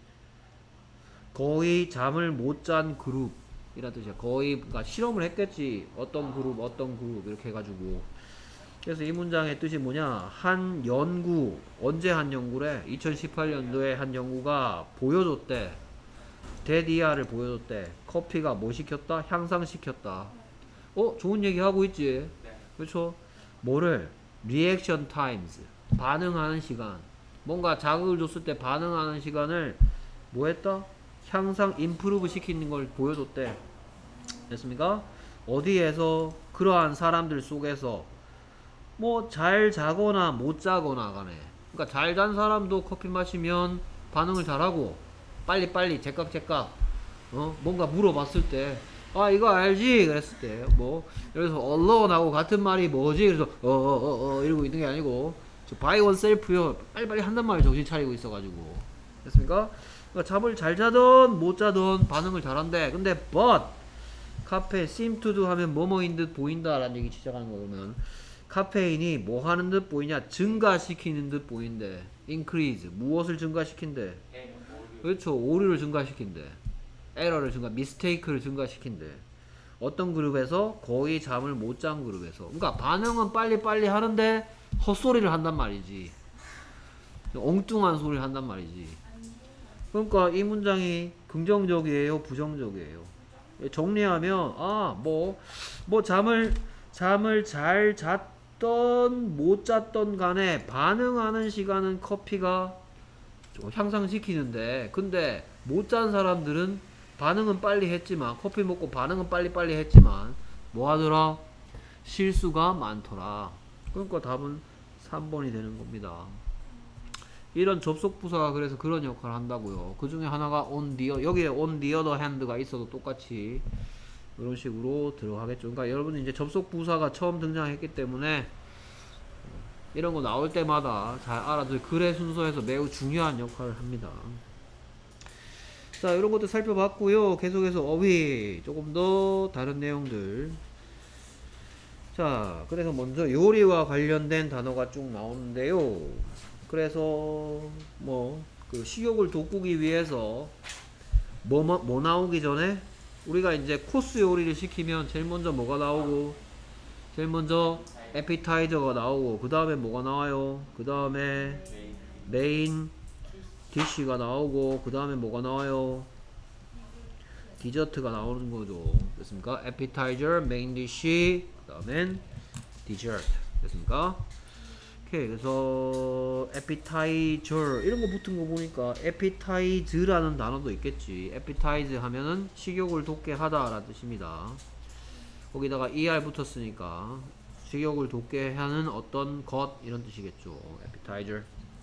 거의 잠을 못 잔 그룹 이란 뜻이야. 거의, 그러니까 실험을 했겠지. 어떤 그룹, 어떤 그룹 이렇게 해가지고. 그래서 이 문장의 뜻이 뭐냐? 한 연구, 언제 한 연구래? 이천십팔 년도에 한 연구가 보여줬대. 데디아를 보여줬대. 커피가 뭐 시켰다? 향상시켰다. 어? 좋은 얘기 하고 있지? 그렇죠? 뭐를? 리액션 타임즈. 반응하는 시간. 뭔가 자극을 줬을 때 반응하는 시간을 뭐 했다? 향상, 임프루브 시키는 걸 보여줬대. 됐습니까? 어디에서? 그러한 사람들 속에서 뭐 잘 자거나 못 자거나 간에, 그러니까 잘 잔 사람도 커피 마시면 반응을 잘하고 빨리빨리 제깍제깍 어? 뭔가 물어봤을 때 아 이거 알지? 그랬을 때 뭐 그래서 언론하고 같은 말이 뭐지? 그래서 어어어어 어, 이러고 있는 게 아니고 저 바이 원 셀프요 빨리빨리 한단 말이에요. 정신 차리고 있어가지고. 됐습니까? 그러니까 잠을 잘 자던 못 자던 반응을 잘한대. 근데 but 카페 seem to do 하면 뭐뭐인 듯 보인다 라는 얘기 시작하는 거 보면 카페인이 뭐 하는 듯 보이냐? 증가시키는 듯 보인대. increase. 무엇을 증가시킨대? 그렇죠. 오류를 증가시킨대. 에러를 증가, 미스테이크를 증가시킨대. 어떤 그룹에서? 거의 잠을 못 잔 그룹에서. 그러니까 반응은 빨리빨리 하는데 헛소리를 한단 말이지. 엉뚱한 소리를 한단 말이지. 그러니까 이 문장이 긍정적이에요? 부정적이에요? 정리하면 아, 뭐, 뭐 잠을 잠을 잘 잤던 못 잤던 간에 반응하는 시간은 커피가 좀 향상시키는데, 근데 못 잔 사람들은 반응은 빨리 했지만, 커피 먹고 반응은 빨리빨리 했지만 뭐 하더라? 실수가 많더라. 그러니까 답은 삼 번이 되는 겁니다. 이런 접속 부사가 그래서 그런 역할을 한다고요. 그 중에 하나가 on the, 여기에 on the other hand가 있어도 똑같이 이런 식으로 들어가겠죠. 그러니까 여러분은 이제 접속 부사가 처음 등장했기 때문에 이런 거 나올 때마다 잘 알아둘 글의 순서에서 매우 중요한 역할을 합니다. 자, 이런 것도 살펴봤고요. 계속해서 어휘 조금 더 다른 내용들. 자, 그래서 먼저 요리와 관련된 단어가 쭉 나오는데요. 그래서 뭐 그 식욕을 돋구기 위해서 뭐, 뭐, 뭐 나오기 전에 우리가 이제 코스 요리를 시키면 제일 먼저 뭐가 나오고, 제일 먼저 에피타이저가 나오고, 그 다음에 뭐가 나와요? 그 다음에 메인 디쉬가 나오고, 그 다음에 뭐가 나와요? 디저트가 나오는 거죠. 됐습니까? 에피타이저, 메인 디쉬, 그 다음엔 디저트. 됐습니까? 오케이. 그래서 에피타이저 이런 거 붙은 거 보니까 에피타이즈라는 단어도 있겠지. 에피타이즈 하면은 식욕을 돋게 하다 라는 뜻입니다. 거기다가 er 붙었으니까 식욕을 돋게 하는 어떤 것 이런 뜻이겠죠. 에피타이저.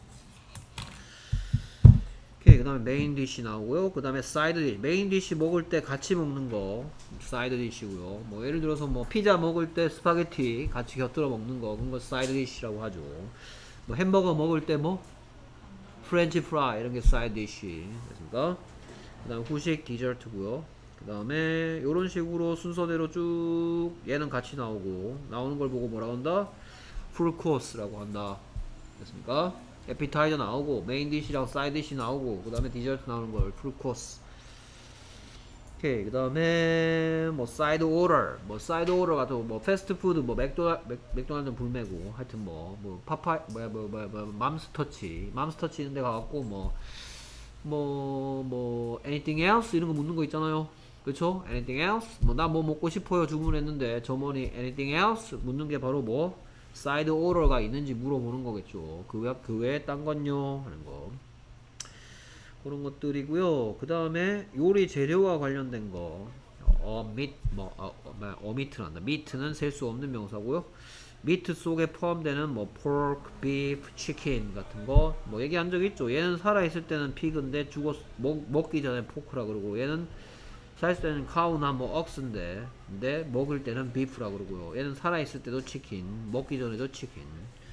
오케이. 그 다음에 메인 디쉬 나오고요. 그 다음에 사이드 디쉬. 메인 디쉬 먹을 때 같이 먹는 거 사이드 디쉬고요. 뭐 예를 들어서 뭐 피자 먹을 때 스파게티 같이 곁들여 먹는 거, 그런 거 사이드 디쉬라고 하죠. 뭐 햄버거 먹을 때 뭐 프렌치 프라이 이런 게 사이드 디쉬. 됐습니까? 그 다음 후식 디저트고요. 그 다음에 요런 식으로 순서대로 쭉 얘는 같이 나오고 나오는 걸 보고 뭐라고 한다? 풀 코스라고 한다. 됐습니까? 에피타이저 나오고 메인 디시랑 사이드 디시 나오고 그 다음에 디저트 나오는 걸 풀 코스. 오케이. 그 다음에 뭐 사이드 오더 뭐 사이드 오더 같은 뭐 패스트푸드 뭐 맥도날 맥, 맥도날드는 불매고 하여튼 뭐 뭐 파파 뭐야 뭐 뭐야 뭐 맘스터치 맘스터치 있는 데 가갖고 뭐 뭐 뭐 anything else 이런 거 묻는 거 있잖아요. 그쵸? anything else 뭐 나 뭐 먹고 싶어요 주문했는데 점원이 anything else 묻는 게 바로 뭐 사이드 오더가 있는지 물어보는 거겠죠. 그 외 그 외에 딴 건요 하는 거. 그런 것들이고요. 그 다음에 요리 재료와 관련된 거, 어, 밋, 뭐, 어, 어, 어미트는 한다. 미트는 셀 수 없는 명사고요. 미트 속에 포함되는 뭐 pork, beef, chicken 같은 거 뭐 얘기한 적 있죠. 얘는 살아있을 때는 피그인데 죽었 먹, 먹기 전에 포크라 그러고 얘는 살아있을 때는 카우나 뭐 억스인데 근데 먹을 때는 비프라 그러고요. 얘는 살아있을 때도 치킨, 먹기 전에도 치킨.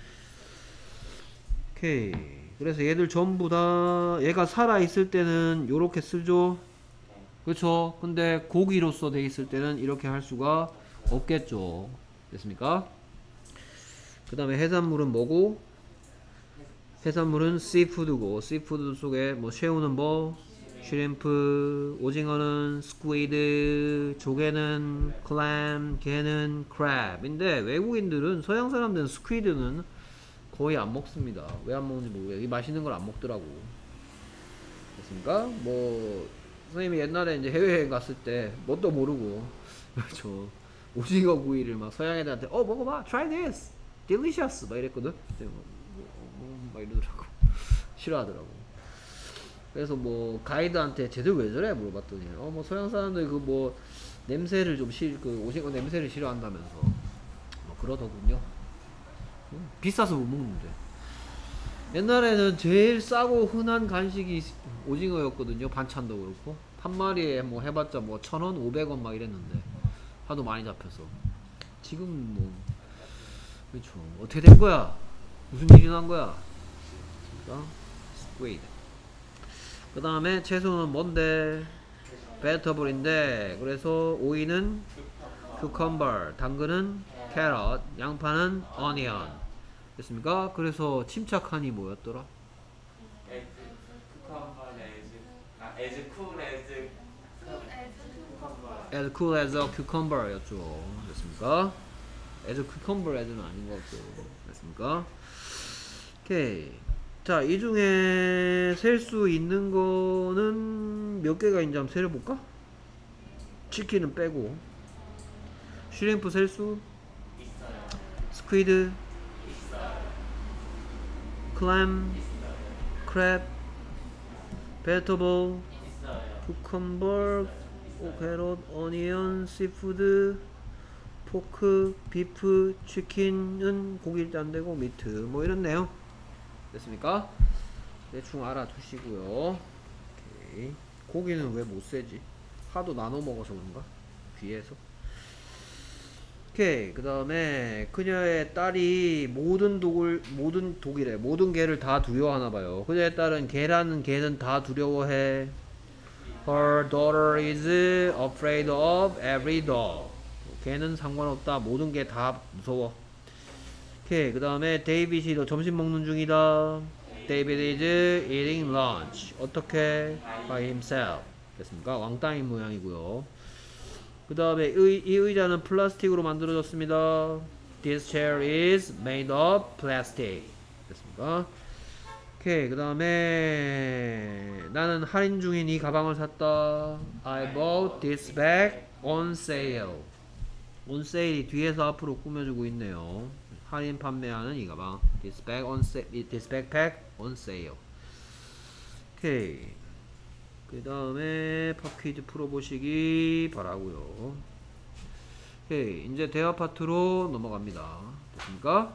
오케이. 그래서 얘들 전부 다 얘가 살아있을 때는 요렇게 쓰죠. 그렇죠. 근데 고기로서 돼 있을 때는 이렇게 할 수가 없겠죠. 됐습니까? 그 다음에 해산물은 뭐고? 해산물은 씨푸드고 씨푸드 속에 뭐 새우는 뭐 슈림프, 오징어는 스퀴드, 조개는 클램, 게는 크랩인데 외국인들은 서양 사람들은 스퀴드는 거의 안 먹습니다. 왜 안 먹는지 모르겠어요. 이 맛있는 걸 안 먹더라고. 됐습니까? 뭐 선생님이 옛날에 이제 해외여행 갔을 때 뭣도 모르고 그렇죠. 오징어 구이를 막 서양 애들한테 어 먹어봐, try this, delicious 막 이랬거든. 근데 뭐, 뭐, 뭐, 막 이러더라고. 싫어하더라고. 그래서 뭐 가이드한테 쟤들 왜 저래 물어봤더니 어 뭐 서양 사람들 그 뭐 냄새를 좀 싫, 그 오징어 냄새를 싫어한다면서 뭐 그러더군요. 음, 비싸서 못 먹는데. 옛날에는 제일 싸고 흔한 간식이 오징어였거든요. 반찬도 그렇고 한 마리에 뭐 해봤자 뭐 천원, 오백원 막 이랬는데 하도 많이 잡혀서. 지금 뭐 그렇죠. 어떻게 된 거야? 무슨 일이 난 거야? 스퀴드. 그 다음에 채소는 뭔데? 베지터블인데 그래서 오이는 cucumber, 당근은 carrot, 양파는 onion. 됐습니까? 그래서 침착하니 뭐였더라?
as cucumber as 아 as cool as cucumber.
as cool as a cucumber 였죠. 됐습니까? as cucumber as는 아닌 것 같고. 됐습니까? 오케이. 자, 이 중에 셀 수 있는 거는 몇 개가 있는지 한번 세려볼까? 치킨은 빼고 슈림프 셀 수?
있어요.
스퀴드,
있어요.
클램,
있어요.
크랩, 베지터블,
있어요.
쿠컴버, 캐럿, 어니언, 시푸드, 포크, 비프, 치킨은 고기일 때 안되고 미트 뭐 이렇네요. 됐습니까? 대충 알아두시고요. 오케이. 고기는 왜 못세지? 하도 나눠 먹어서 그런가? 귀에서. 오케이. 그 다음에 그녀의 딸이 모든 독을 모든 독이래 모든 개를 다 두려워하나봐요. 그녀의 딸은 개라는 개는 다 두려워해. Her daughter is afraid of every dog. 개는 상관없다. 모든 개 다 무서워. 오케이. 그 다음에 데이빗이 너 점심 먹는 중이다. David is eating lunch. 어떻게? By himself. 됐습니까? 왕따인 모양이고요. 그 다음에 이 의자는 플라스틱으로 만들어졌습니다. This chair is made of plastic. 됐습니까? 오케이. 그 다음에 나는 할인 중인 이 가방을 샀다. I bought this bag on sale. on sale이 뒤에서 앞으로 꾸며주고 있네요. 할인 판매하는 이 가방. This bag on sale. This backpack on sale. 오케이. 그 다음에 팝 퀴즈 풀어보시기 바라고요. 오케이. 이제 대화 파트로 넘어갑니다. 됐습니까?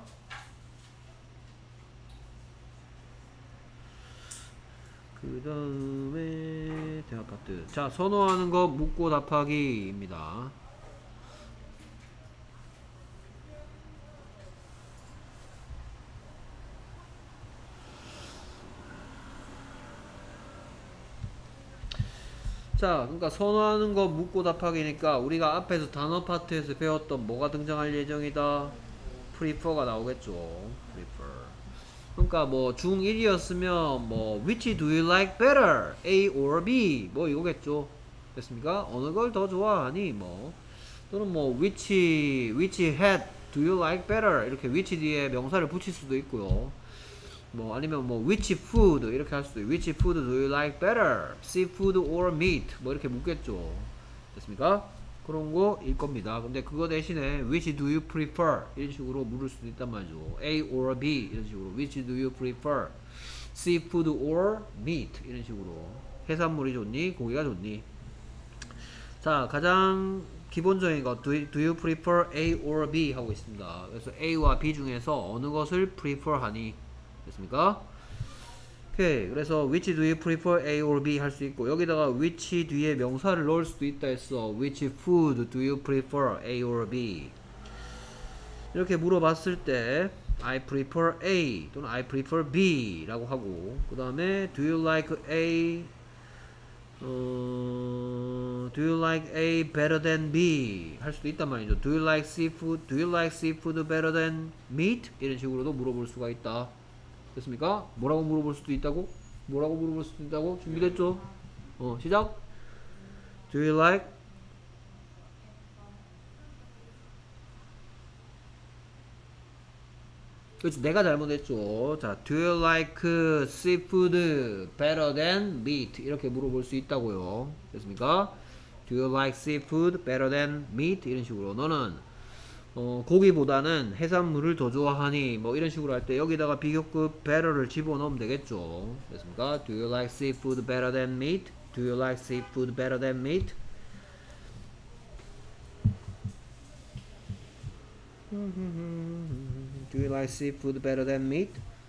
그 다음에 대화 파트. 자, 선호하는 거 묻고 답하기입니다. 자, 그러니까 선호하는 거 묻고 답하기니까 우리가 앞에서 단어 파트에서 배웠던 뭐가 등장할 예정이다? prefer가 나오겠죠. prefer. 그러니까 뭐 중일이었으면 뭐 which do you like better? A or B? 뭐 이거겠죠. 됐습니까? 어느 걸 더 좋아하니? 뭐 또는 뭐 which which hat do you like better? 이렇게 which 뒤에 명사를 붙일 수도 있고요. 뭐 아니면 뭐 which food 이렇게 할 수도 있고 which food do you like better? seafood or meat? 뭐 이렇게 묻겠죠. 됐습니까? 그런 거일 겁니다. 근데 그거 대신에 which do you prefer? 이런 식으로 물을 수도 있단 말이죠. A or B 이런 식으로 which do you prefer? seafood or meat 이런 식으로 해산물이 좋니? 고기가 좋니? 자, 가장 기본적인 거 do you, do you prefer A or B 하고 있습니다. 그래서 A와 B 중에서 어느 것을 prefer 하니? 됐습니까? 오케이. 그래서 which do you prefer A or B 할 수 있고 여기다가 which 뒤에 명사를 넣을 수도 있다 했어. which food do you prefer A or B? 이렇게 물어봤을 때 I prefer A 또는 I prefer B 라고 하고 그 다음에 do you like A 어, do you like A better than B 할 수도 있단 말이죠. do you like seafood? do you like seafood better than meat? 이런 식으로도 물어볼 수가 있다. 됐습니까? 뭐라고 물어볼 수도 있다고? 뭐라고 물어볼 수도 있다고? 준비됐죠? 어, 시작! Do you like? 그렇지, 내가 잘못했죠. 자, do you like seafood better than meat? 이렇게 물어볼 수 있다고요. 됐습니까? Do you like seafood better than meat? 이런 식으로. 너는 어, 고기보다는 해산물을 더 좋아하니 뭐 이런 식으로 할 때 여기다가 비교급 better를 집어넣으면 되겠죠. 됐습니까? Do you like seafood better than meat? Do you like seafood better than meat? Do you like seafood better than meat?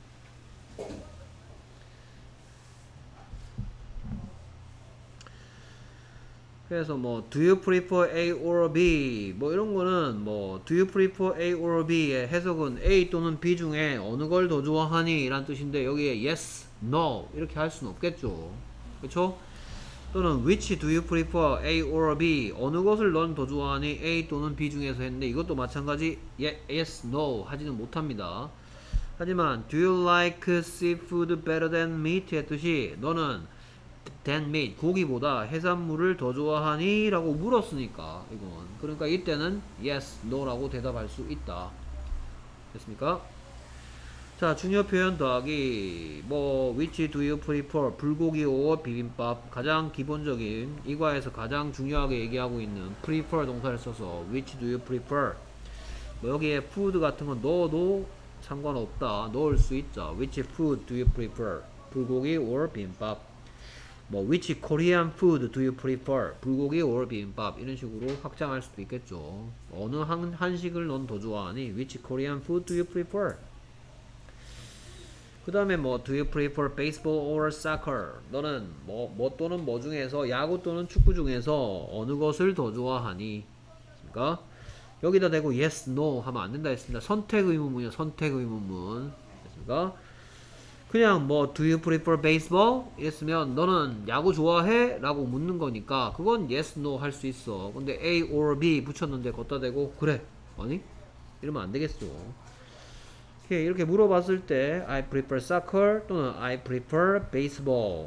그래서 뭐 do you prefer A or B 뭐 이런 거는 뭐 do you prefer A or B의 해석은 A 또는 B 중에 어느 걸 더 좋아하니 라는 뜻인데 여기에 yes, no 이렇게 할 수는 없겠죠. 그쵸? 또는 which do you prefer A or B 어느 것을 넌 더 좋아하니 A 또는 B 중에서 했는데 이것도 마찬가지 yes, no 하지는 못합니다. 하지만 do you like seafood better than meat 의 뜻이 너는 than meat 고기보다 해산물을 더 좋아하니? 라고 물었으니까 이건 그러니까 이때는 yes, no 라고 대답할 수 있다. 됐습니까? 자, 중요 표현 더하기 뭐 which do you prefer 불고기 or 비빔밥 가장 기본적인 이과에서 가장 중요하게 얘기하고 있는 prefer 동사를 써서 which do you prefer 뭐 여기에 food 같은 건 넣어도 상관없다. 넣을 수 있죠. which food do you prefer 불고기 or 비빔밥 뭐 which Korean food do you prefer? 불고기 or 비빔밥 이런 식으로 확장할 수도 있겠죠. 어느 한, 한식을 넌 더 좋아하니? which Korean food do you prefer? 그 다음에 뭐 do you prefer baseball or soccer? 너는 뭐, 뭐 또는 뭐 중에서 야구 또는 축구 중에서 어느 것을 더 좋아하니? 그러니까 여기다 대고 yes, no 하면 안 된다 했습니다. 선택 의문문이요. 선택 의문문. 됐습니까? 그냥 뭐 do you prefer baseball? 이랬으면 너는 야구 좋아해? 라고 묻는 거니까 그건 yes, no 할 수 있어. 근데 A or B 붙였는데 걷다 대고 그래 아니? 이러면 안 되겠죠. 오케이, 이렇게 물어봤을 때 I prefer soccer 또는 I prefer baseball.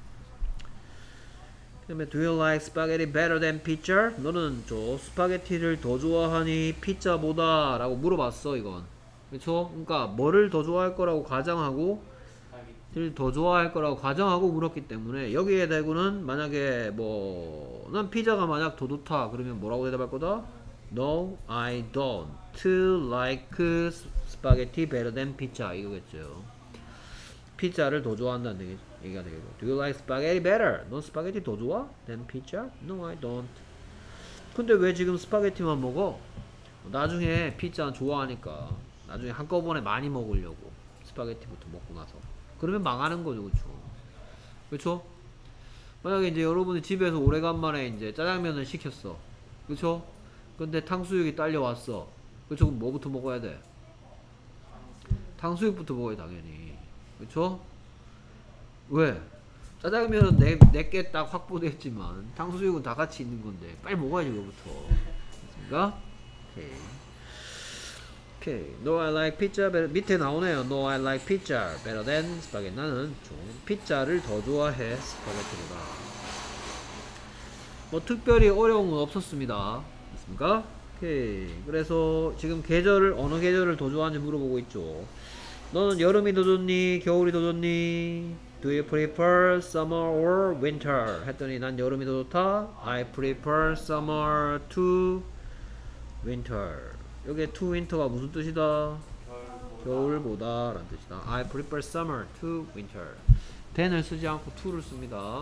그 다음에 do you like spaghetti better than pizza? 너는 저 스파게티를 더 좋아하니 피자보다? 라고 물어봤어 이건. 그쵸? 그러니까 뭐를 더 좋아할 거라고 가정하고 더 좋아할 거라고 가정하고 물었기 때문에 여기에 대고는 만약에 뭐 난 피자가 만약 더 좋다 그러면 뭐라고 대답할 거다? No, I don't like spaghetti better than pizza 이거겠죠. 피자를 더 좋아한다는 얘기가 되겠고 Do you like spaghetti better? 넌 스파게티 더 좋아? than pizza? No, I don't. 근데 왜 지금 스파게티만 먹어? 나중에 피자 좋아하니까 나중에 한꺼번에 많이 먹으려고 스파게티부터 먹고 나서 그러면 망하는 거죠. 그쵸? 그쵸? 만약에 이제 여러분이 집에서 오래간만에 이제 짜장면을 시켰어. 그쵸? 근데 탕수육이 딸려왔어. 그쵸? 그럼 뭐부터 먹어야 돼? 탕수육부터 먹어야 당연히. 그쵸? 왜? 짜장면은 내게 딱 확보됐지만 탕수육은 다 같이 있는 건데 빨리 먹어야지 그거부터. 됐습니까? 오케이. 오케이. No, I like pizza better. 밑에 나오네요. No, I like pizza better than spaghetti. 나는 좀 피자를 더 좋아해 스파게티보다. 뭐 특별히 어려운 건 없었습니다. 됐습니까? 오케이. 그래서 지금 계절을 어느 계절을 더 좋아하는지 물어보고 있죠. 너는 여름이 더 좋니? 겨울이 더 좋니? Do you prefer summer or winter? 했더니 난 여름이 더 좋다. I prefer summer to winter. 여기에 to winter가 무슨 뜻이다? 겨울보다 라는 뜻이다. I prefer summer to winter. then을 쓰지 않고 to를 씁니다.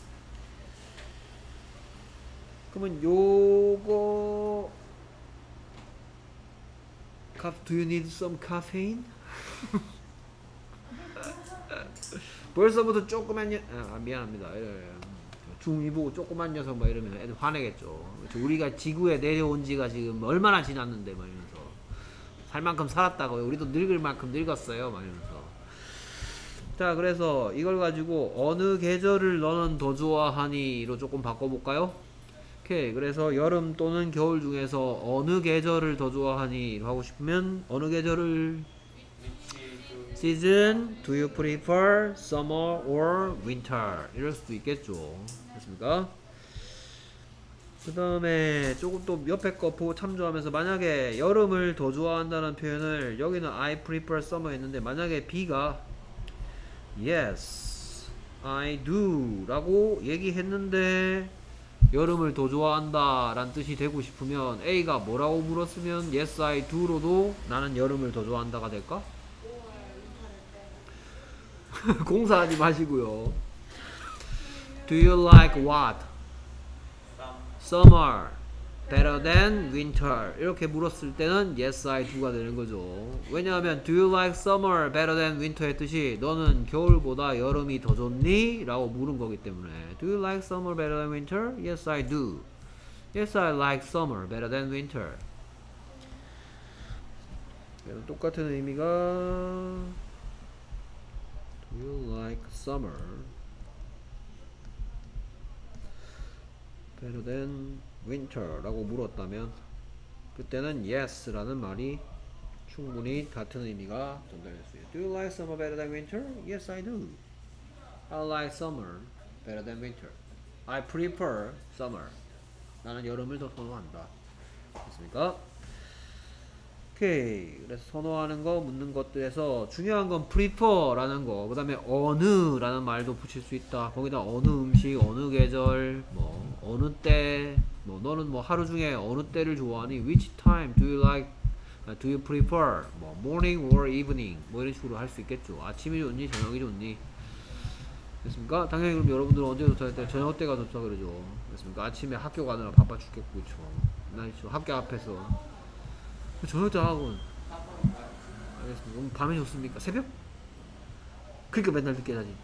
그러면 요거 Do you need some caffeine? 벌써부터 조그만 녀... 아 미안합니다. 중이 보고 조그만 녀석 막 이러면 애들 화내겠죠. 우리가 지구에 내려온 지가 지금 얼마나 지났는데 막 이러면서 살 만큼 살았다고 우리도 늙을 만큼 늙었어요 막 이러면서. 자 그래서 이걸 가지고 어느 계절을 너는 더 좋아하니 로 조금 바꿔볼까요? 오케이. 그래서 여름 또는 겨울 중에서 어느 계절을 더 좋아하니 로 하고 싶으면 어느 계절을 season, do you prefer summer or winter? 이럴 수도 있겠죠. 됐습니까? 그 다음에 조금 또 옆에 거 보고 참조하면서 만약에 여름을 더 좋아한다는 표현을 여기는 I prefer summer 했는데 만약에 B가 yes, I do 라고 얘기했는데 여름을 더 좋아한다 라는 뜻이 되고 싶으면 A가 뭐라고 물었으면 yes, I do로도 나는 여름을 더 좋아한다가 될까? 공사하지 마시고요. Do you like what? Summer better than winter. 이렇게 물었을 때는 yes, I do가 되는 거죠. 왜냐하면 do you like summer better than winter의 뜻이 너는 겨울보다 여름이 더 좋니? 라고 물은 거기 때문에 Do you like summer better than winter? Yes, I do. Yes, I like summer better than winter. 똑같은 의미가 Do you like summer better than winter? 라고 물었다면 그때는 yes 라는 말이 충분히 같은 의미가 전달될 수 있어요. Do you like summer better than winter? Yes, I do. I like summer better than winter. I prefer summer. 나는 여름을 더 선호한다. 됐습니까? 오케이. 그래서 선호하는 거, 묻는 것들에서 중요한 건 prefer 라는 거, 그 다음에 어느 라는 말도 붙일 수 있다. 거기다 어느 음식, 어느 계절, 뭐 어느 때, 뭐 너는 뭐 하루 중에 어느 때를 좋아하니? Which time do you like? Do you prefer? 뭐 morning or evening? 뭐 이런 식으로 할 수 있겠죠. 아침이 좋니? 저녁이 좋니? 됐습니까? 당연히 그럼 여러분들은 언제 좋다 할 때 저녁 때가 좋다 그러죠. 됐습니까? 아침에 학교 가느라 바빠 죽겠고 그쵸. 나 학교 앞에서 저녁 때 하고 알겠습니다. 오늘 밤에 좋습니까? 새벽? 그러니까 맨날 늦게 자지.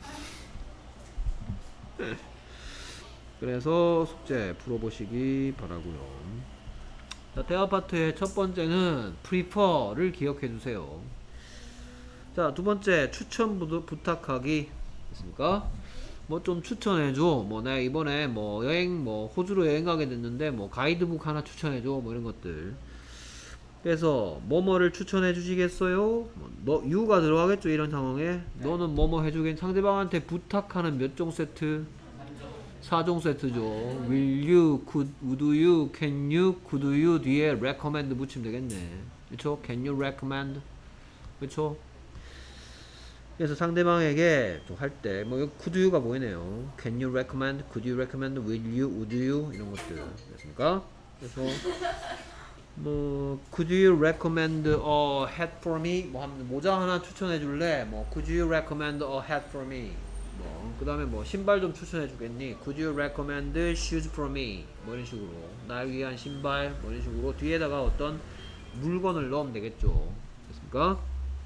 그래서 숙제 풀어보시기 바라고요. 자, 대화 파트의 첫 번째는 prefer를 기억해 주세요. 자, 두 번째 추천 부탁하기. 됐습니까? 뭐 좀 추천해줘. 뭐 내가 이번에 뭐 여행 뭐 호주로 여행 가게 됐는데 뭐 가이드북 하나 추천해줘. 뭐 이런 것들. 그래서 뭐뭐를 추천해 주시겠어요? 뭐, 너 you가 들어가겠죠 이런 상황에. 네. 너는 뭐뭐 해주겠. 상대방한테 부탁하는 몇 종 세트? 사 종 세트죠. Will you, could, would you, can you, could you 뒤에 recommend 붙이면 되겠네. 그쵸? Can you recommend? 그쵸? 그래서 상대방에게 할 때 뭐 could you가 보이네요. Can you recommend? Could you recommend? Will you? Would you? 이런 것들 됐습니까? 그래서 뭐 could you recommend a hat for me? 뭐 하면 모자 하나 추천해 줄래? 뭐 could you recommend a hat for me? 뭐 그다음에 뭐 신발 좀 추천해 주겠니? Could you recommend shoes for me? 뭐 이런 식으로 날 위한 신발 뭐 이런 식으로 뒤에다가 어떤 물건을 넣으면 되겠죠. 됐습니까?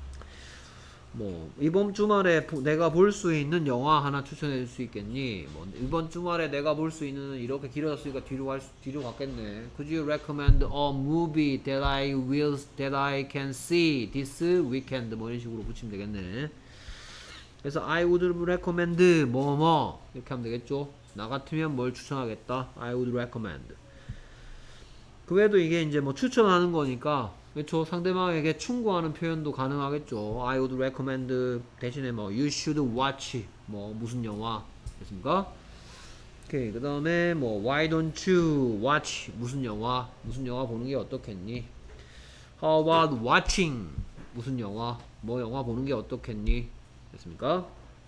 뭐 이번 주말에 내가 볼 수 있는 영화 하나 추천해 줄 수 있겠니? 뭐 이번 주말에 내가 볼 수 있는 이렇게 길어졌으니까 뒤로 갈 수, 뒤로 갔겠네. Could you recommend a movie that I will that I can see this weekend? 뭐 이런 식으로 붙이면 되겠네. 그래서 I would recommend 뭐뭐 이렇게 하면 되겠죠. 나 같으면 뭘 추천하겠다. I would recommend. 그 외에도 이게 이제 뭐 추천하는 거니까 그렇죠. 상대방에게 충고하는 표현도 가능하겠죠. I would recommend 대신에 뭐 you should watch 뭐 무슨 영화 됐습니까? 오케이. 그 다음에 뭐 why don't you watch 무슨 영화 무슨 영화 보는 게 어떻겠니? How about watching 무슨 영화 뭐 영화 보는 게 어떻겠니? 됐습니까?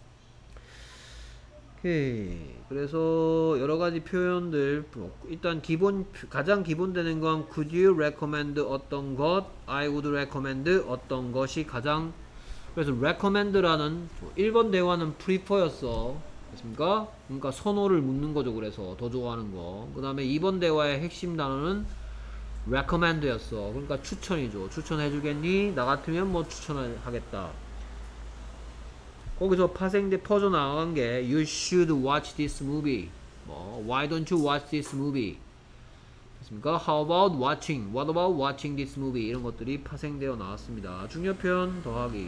오케이. 그래서 여러가지 표현들 일단 기본 가장 기본 되는 건 could you recommend 어떤 것 I would recommend 어떤 것이 가장 그래서 recommend라는 일 번 대화는 prefer였어 됐습니까? 그러니까 선호를 묻는 거죠. 그래서 더 좋아하는 거. 그 다음에 이 번 대화의 핵심 단어는 recommend였어. 그러니까 추천이죠. 추천해주겠니? 나 같으면 뭐 추천하겠다. 거기서 파생돼 퍼져 나간 게 You should watch this movie. 뭐 Why don't you watch this movie? 됐습니까? How about watching? What about watching this movie? 이런 것들이 파생되어 나왔습니다. 중요 표현 더하기.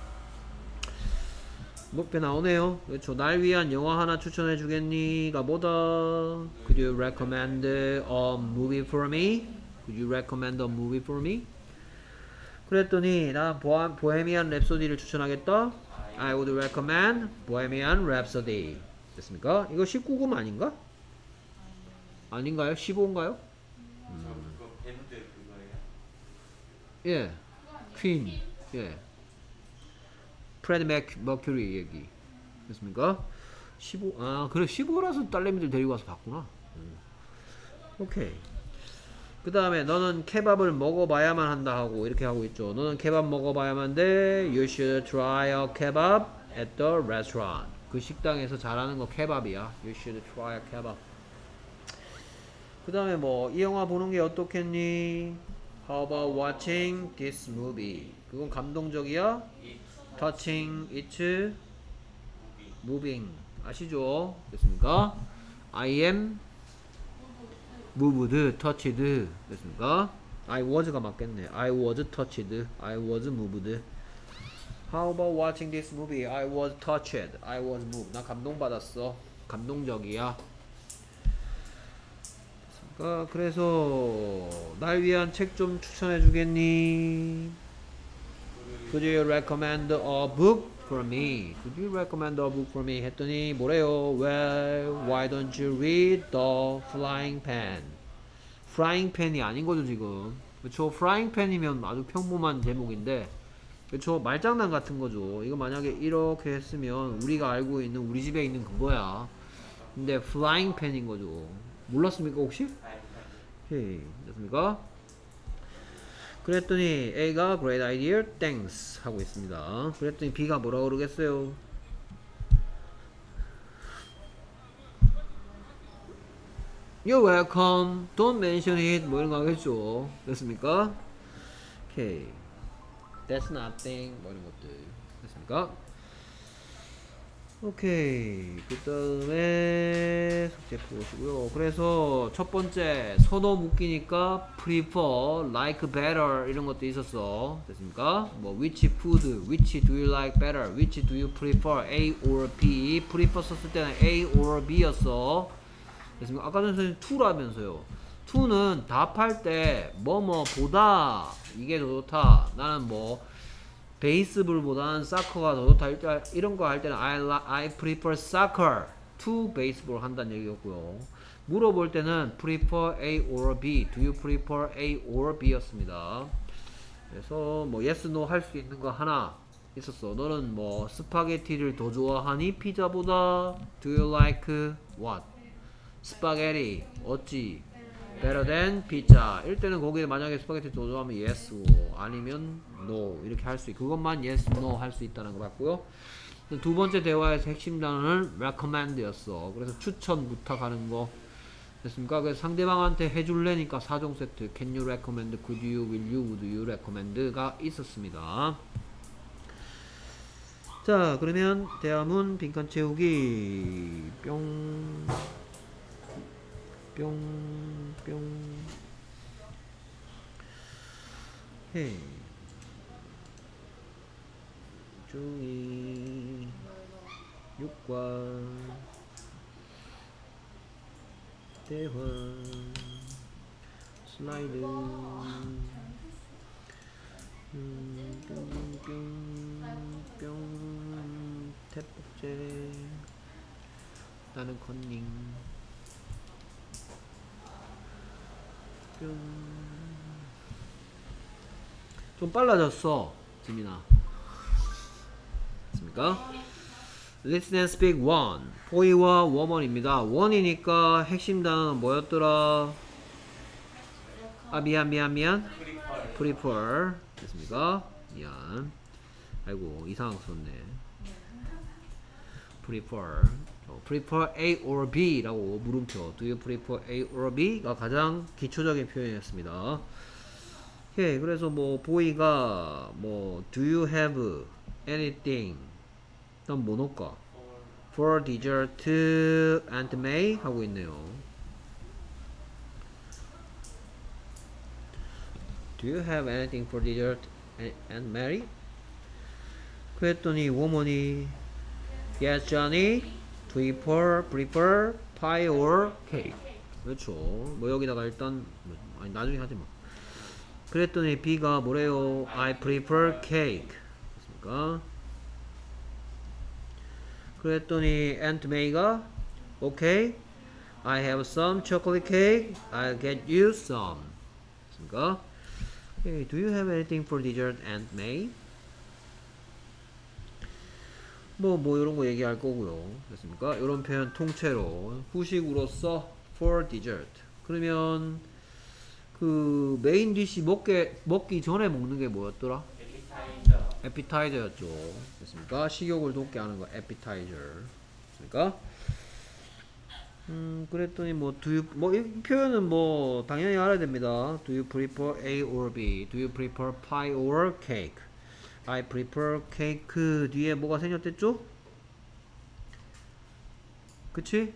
목표 나오네요. 그렇죠. 날 위한 영화 하나 추천해 주겠니?가 뭐다? Could you recommend a movie for me? Could you recommend a movie for me? 그랬더니 나 보헤미안 랩소디를 추천하겠다. I would recommend Bohemian Rhapsody. 됐습니까? 이거 십구 금 아닌가? 아닌가요? 십오인가요?
저 그거 밴드 그거예요?
예. 퀸. 예. 프레드 맥 머큐리 얘기. 됐습니까? 십오. 아, 그래. 십오라서 딸내미들 데리고 와서 봤구나. 음. 오케이. 그 다음에 너는 케밥을 먹어봐야만 한다 하고 이렇게 하고 있죠. 너는 케밥 먹어봐야만 돼. You should try a kebab at the restaurant. 그 식당에서 잘하는 거 케밥이야. You should try a kebab. 그 다음에 뭐 이 영화 보는 게 어떻겠니? How about watching this movie? 그건 감동적이야. Touching, it's moving. 아시죠? 됐습니까? I am moved, touched 됐습니까? I was가 맞겠네. I was touched, I was moved. How about watching this movie? I was touched, I was moved. 나 감동받았어. 감동적이야. 됐습니까? 그래서 날 위한 책 좀 추천해 주겠니? Could you recommend a book for me? Could you recommend a book for me? 했더니 뭐래요? Well, why don't you read The Frying Pan? Frying Pan이 아닌 거죠 지금. 그쵸? Frying Pan이면 아주 평범한 제목인데 그쵸? 말장난 같은 거죠. 이거 만약에 이렇게 했으면 우리가 알고 있는 우리 집에 있는 그거야. 근데 Frying Pan인 거죠. 몰랐습니까 혹시? 오케이. 됐습니까? 그랬더니 A가 great idea, thanks 하고 있습니다. 그랬더니 B가 뭐라고 그러겠어요? You're welcome, don't mention it 뭐 이런 거 하겠죠. 됐습니까? 오케이. That's nothing 뭐 이런 것들 됐습니까? 오케이. 그 다음에 숙제 보시고요. 그래서 첫 번째 선호 묶이니까 prefer, like better 이런 것도 있었어. 됐습니까? 뭐 which food, which do you like better, which do you prefer, A or B. prefer 썼을 때는 A or B였어. 됐습니까? 아까 전에 선생님 to라면서요. to는 답할 때 뭐뭐 보다 이게 더 좋다. 나는 뭐 베이스볼보다는 사커가 더 좋다. 일단 이런 거 할 때는 I, I prefer soccer to baseball 한다는 얘기였고요. 물어볼 때는 prefer A or B. Do you prefer A or B 였습니다. 그래서 뭐 yes, no 할 수 있는 거 하나 있었어. 너는 뭐 스파게티를 더 좋아하니? 피자보다? Do you like what? 스파게티 어찌? better than pizza. 이럴 때는 거기에 만약에 스파게티 더 좋아하면 yes 아니면 no 이렇게 할 수 있고 그것만 yes, no 할 수 있다는 거 같고요. 두 번째 대화에서 핵심 단어는 recommend였어. 그래서 추천 부탁하는 거 됐습니까? 그래서 상대방한테 해줄래니까 사 종 세트 can you recommend, could you, will you, would you recommend가 있었습니다. 자 그러면 대화문 빈칸 채우기 뿅 뿅, 뿅. 헤이. 중이. 육과 대화 슬라이드 음, 뿅뿅뿅뿅 탭복제 나는 컨닝 뿅 좀 빨라졌어 지민아 맞습니까? Listen and speak one 보이와 워먼입니다. 원이니까 핵심 단어는 뭐였더라? 아 미안 미안 미안 prefer 됐습니까? 미안 아이고 이상한 거 썼네 prefer 어, prefer A or B 라고 물음표 do you prefer A or B가 가장 기초적인 표현이었습니다. 오케이 그래서 뭐 보이가 뭐 do you have anything 그럼 뭐 넣을까? for dessert and may 하고 있네요. Do you have anything for dessert and Mary? 그랬더니 woman이 Yes, Johnny. Do you prefer, prefer pie or cake? 그렇죠. 뭐 여기다가 일단 아니 나중에 하지 마. 그랬더니 B가 뭐래요? I prefer cake. 됐습니까? 그랬더니 Aunt May가 Okay. I have some chocolate cake. I'll get you some. 됐습니까? Okay. Do you have anything for dessert, Aunt May? 뭐, 뭐, 이런 거 얘기할 거고요. 됐습니까? 이런 표현 통째로 후식으로서 for dessert. 그러면, 그, 메인 디시 먹게, 먹기 전에 먹는 게 뭐였더라?
에피타이저.
에피타이저였죠. 됐습니까? 식욕을 돋게 하는 거, 에피타이저. 됐습니까? 음, 그랬더니 뭐, do you, 뭐, 이 표현은 뭐, 당연히 알아야 됩니다. Do you prefer A or B? Do you prefer pie or cake? I prefer cake 뒤에 뭐가 생겼댔죠? 그치?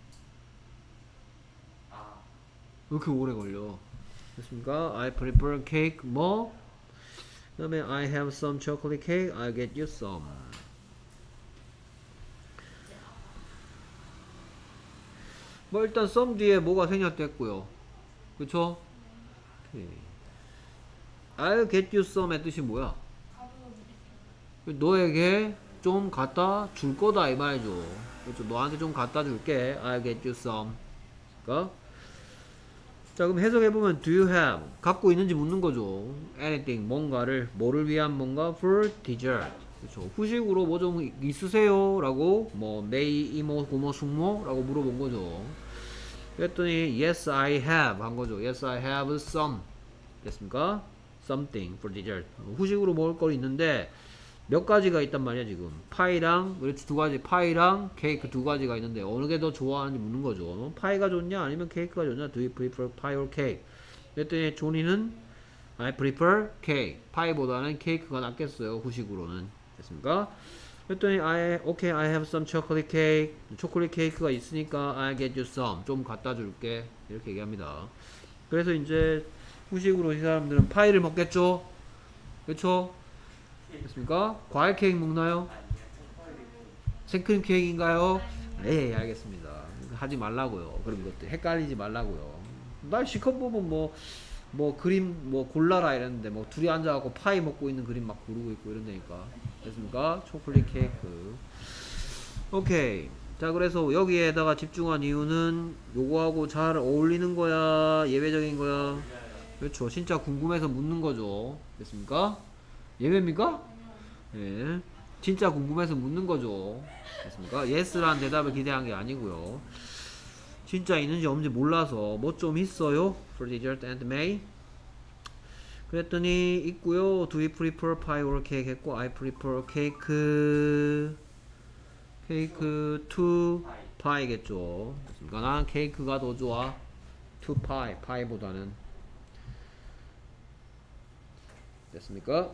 아,
왜 이렇게 오래 걸려? 됐습니까? I prefer cake 뭐? 그 다음에 I have some chocolate cake I'll get you some 뭐 일단 some 뒤에 뭐가 생겼댔고요 그쵸? 오케이. I'll get you some의 뜻이 뭐야? 너에게 좀 갖다 줄 거다 이 말이죠. 그렇죠. 너한테 좀 갖다 줄게. I'll get you some. 그러니까 자 그럼 해석해보면 do you have 갖고 있는지 묻는 거죠. anything 뭔가를 뭐를 위한 뭔가 for dessert. 그렇죠. 후식으로 뭐 좀 있으세요? 라고 뭐 메이 이모 고모 숙모 라고 물어본 거죠. 그랬더니 yes I have 한 거죠. yes I have some 됐습니까? something for dessert. 후식으로 먹을 거 있는데 몇 가지가 있단 말이야 지금 파이랑 그렇지 두 가지 파이랑 케이크 두 가지가 있는데 어느 게 더 좋아하는지 묻는 거죠. 파이가 좋냐 아니면 케이크가 좋냐? Do you prefer pie or cake? 그랬더니 조니는 I prefer cake 파이보다는 케이크가 낫겠어요 후식으로는 됐습니까? 그랬더니 I okay I have some chocolate cake 초콜릿 케이크가 있으니까 I get you some 좀 갖다 줄게 이렇게 얘기합니다. 그래서 이제 후식으로 이 사람들은 파이를 먹겠죠 그렇죠? 됐습니까? 과일 케이크 먹나요? 생크림 케이크인가요? 네 알겠습니다. 하지 말라고요. 그런 것들 헷갈리지 말라고요. 날 시컷 보면 뭐, 뭐 그림 뭐 골라라 이랬는데 뭐 둘이 앉아갖고 파이 먹고 있는 그림 막 고르고 있고 이런다니까. 됐습니까? 초콜릿 케이크. 오케이. 자 그래서 여기에다가 집중한 이유는 요거하고 잘 어울리는 거야 예외적인 거야? 그렇죠. 진짜 궁금해서 묻는 거죠. 됐습니까? 예외입니까? 예. 진짜 궁금해서 묻는 거죠. 됐습니까? yes라는 대답을 기대한 게 아니고요. 진짜 있는지 없는지 몰라서 뭐 좀 있어요? For dessert and may. 그랬더니 있고요. Do you prefer pie or cake 했고 I prefer cake. cake to pie겠죠. 됐습니까? 난 케이크가 더 좋아. to pie. pie보다는. 됐습니까?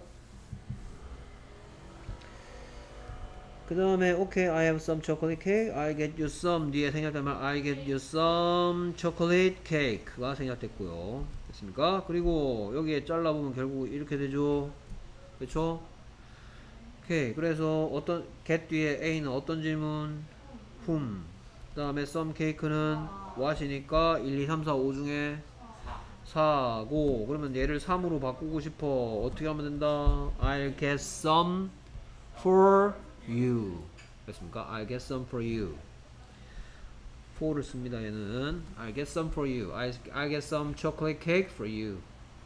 그 다음에 okay I have some chocolate cake I get you some 뒤에 생략되면 I get you some chocolate cake가 생략됐고요 됐습니까? 그리고 여기에 잘라보면 결국 이렇게 되죠 그쵸? 오케이. 그래서 어떤 get 뒤에 A는 어떤 질문? whom. 그 다음에 some cake는 what이니까 일, 이, 삼, 사, 오 중에 사고. 그러면 얘를 삼으로 바꾸고 싶어. 어떻게 하면 된다? I'll get some for you. 됐습니까? I'll get some for you. for를 씁니다. 얘는 I'll get some for you. I'll, I'll get some chocolate cake for you.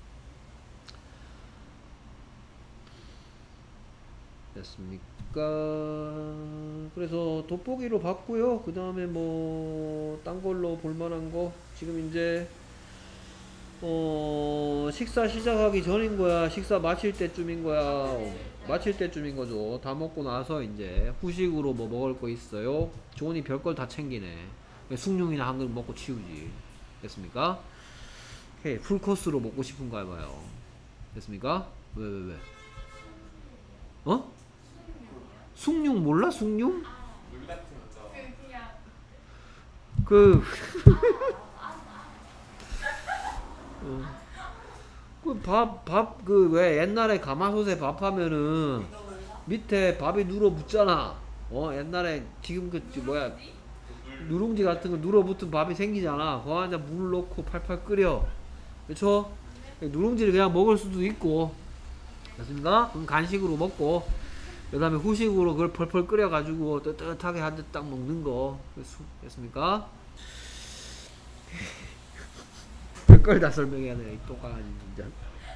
됐습니까? 그래서 돋보기로 봤고요. 그 다음에 뭐 딴 걸로 볼만한 거 지금 이제 어 식사 시작하기 전인 거야, 식사 마칠 때쯤인 거야, 마칠 때쯤인 거죠. 다 먹고 나서 이제 후식으로 뭐 먹을 거 있어요. 조은이 별걸 다 챙기네. 숭늉이나 한 그릇 먹고 치우지. 됐습니까? 오케이. 풀코스로 먹고 싶은가 해봐요. 됐습니까? 왜 왜 왜? 어? 숭늉 몰라? 숭늉?
물 같은 거.
그 어. 그 밥, 밥, 그, 왜, 옛날에 가마솥에 밥 하면은, 밑에 밥이 눌어 붙잖아. 어, 옛날에, 지금 그, 저 뭐야, 누룽지 같은 거 눌어 붙은 밥이 생기잖아. 그 안에 물 넣고 팔팔 끓여. 그쵸? 누룽지를 그냥 먹을 수도 있고. 됐습니까? 그럼 간식으로 먹고, 그 다음에 후식으로 그걸 펄펄 끓여가지고, 뜨뜻하게 한 대 딱 먹는 거. 됐습니까? 별걸 다 설명해야 돼. 이 똑같은 진짜.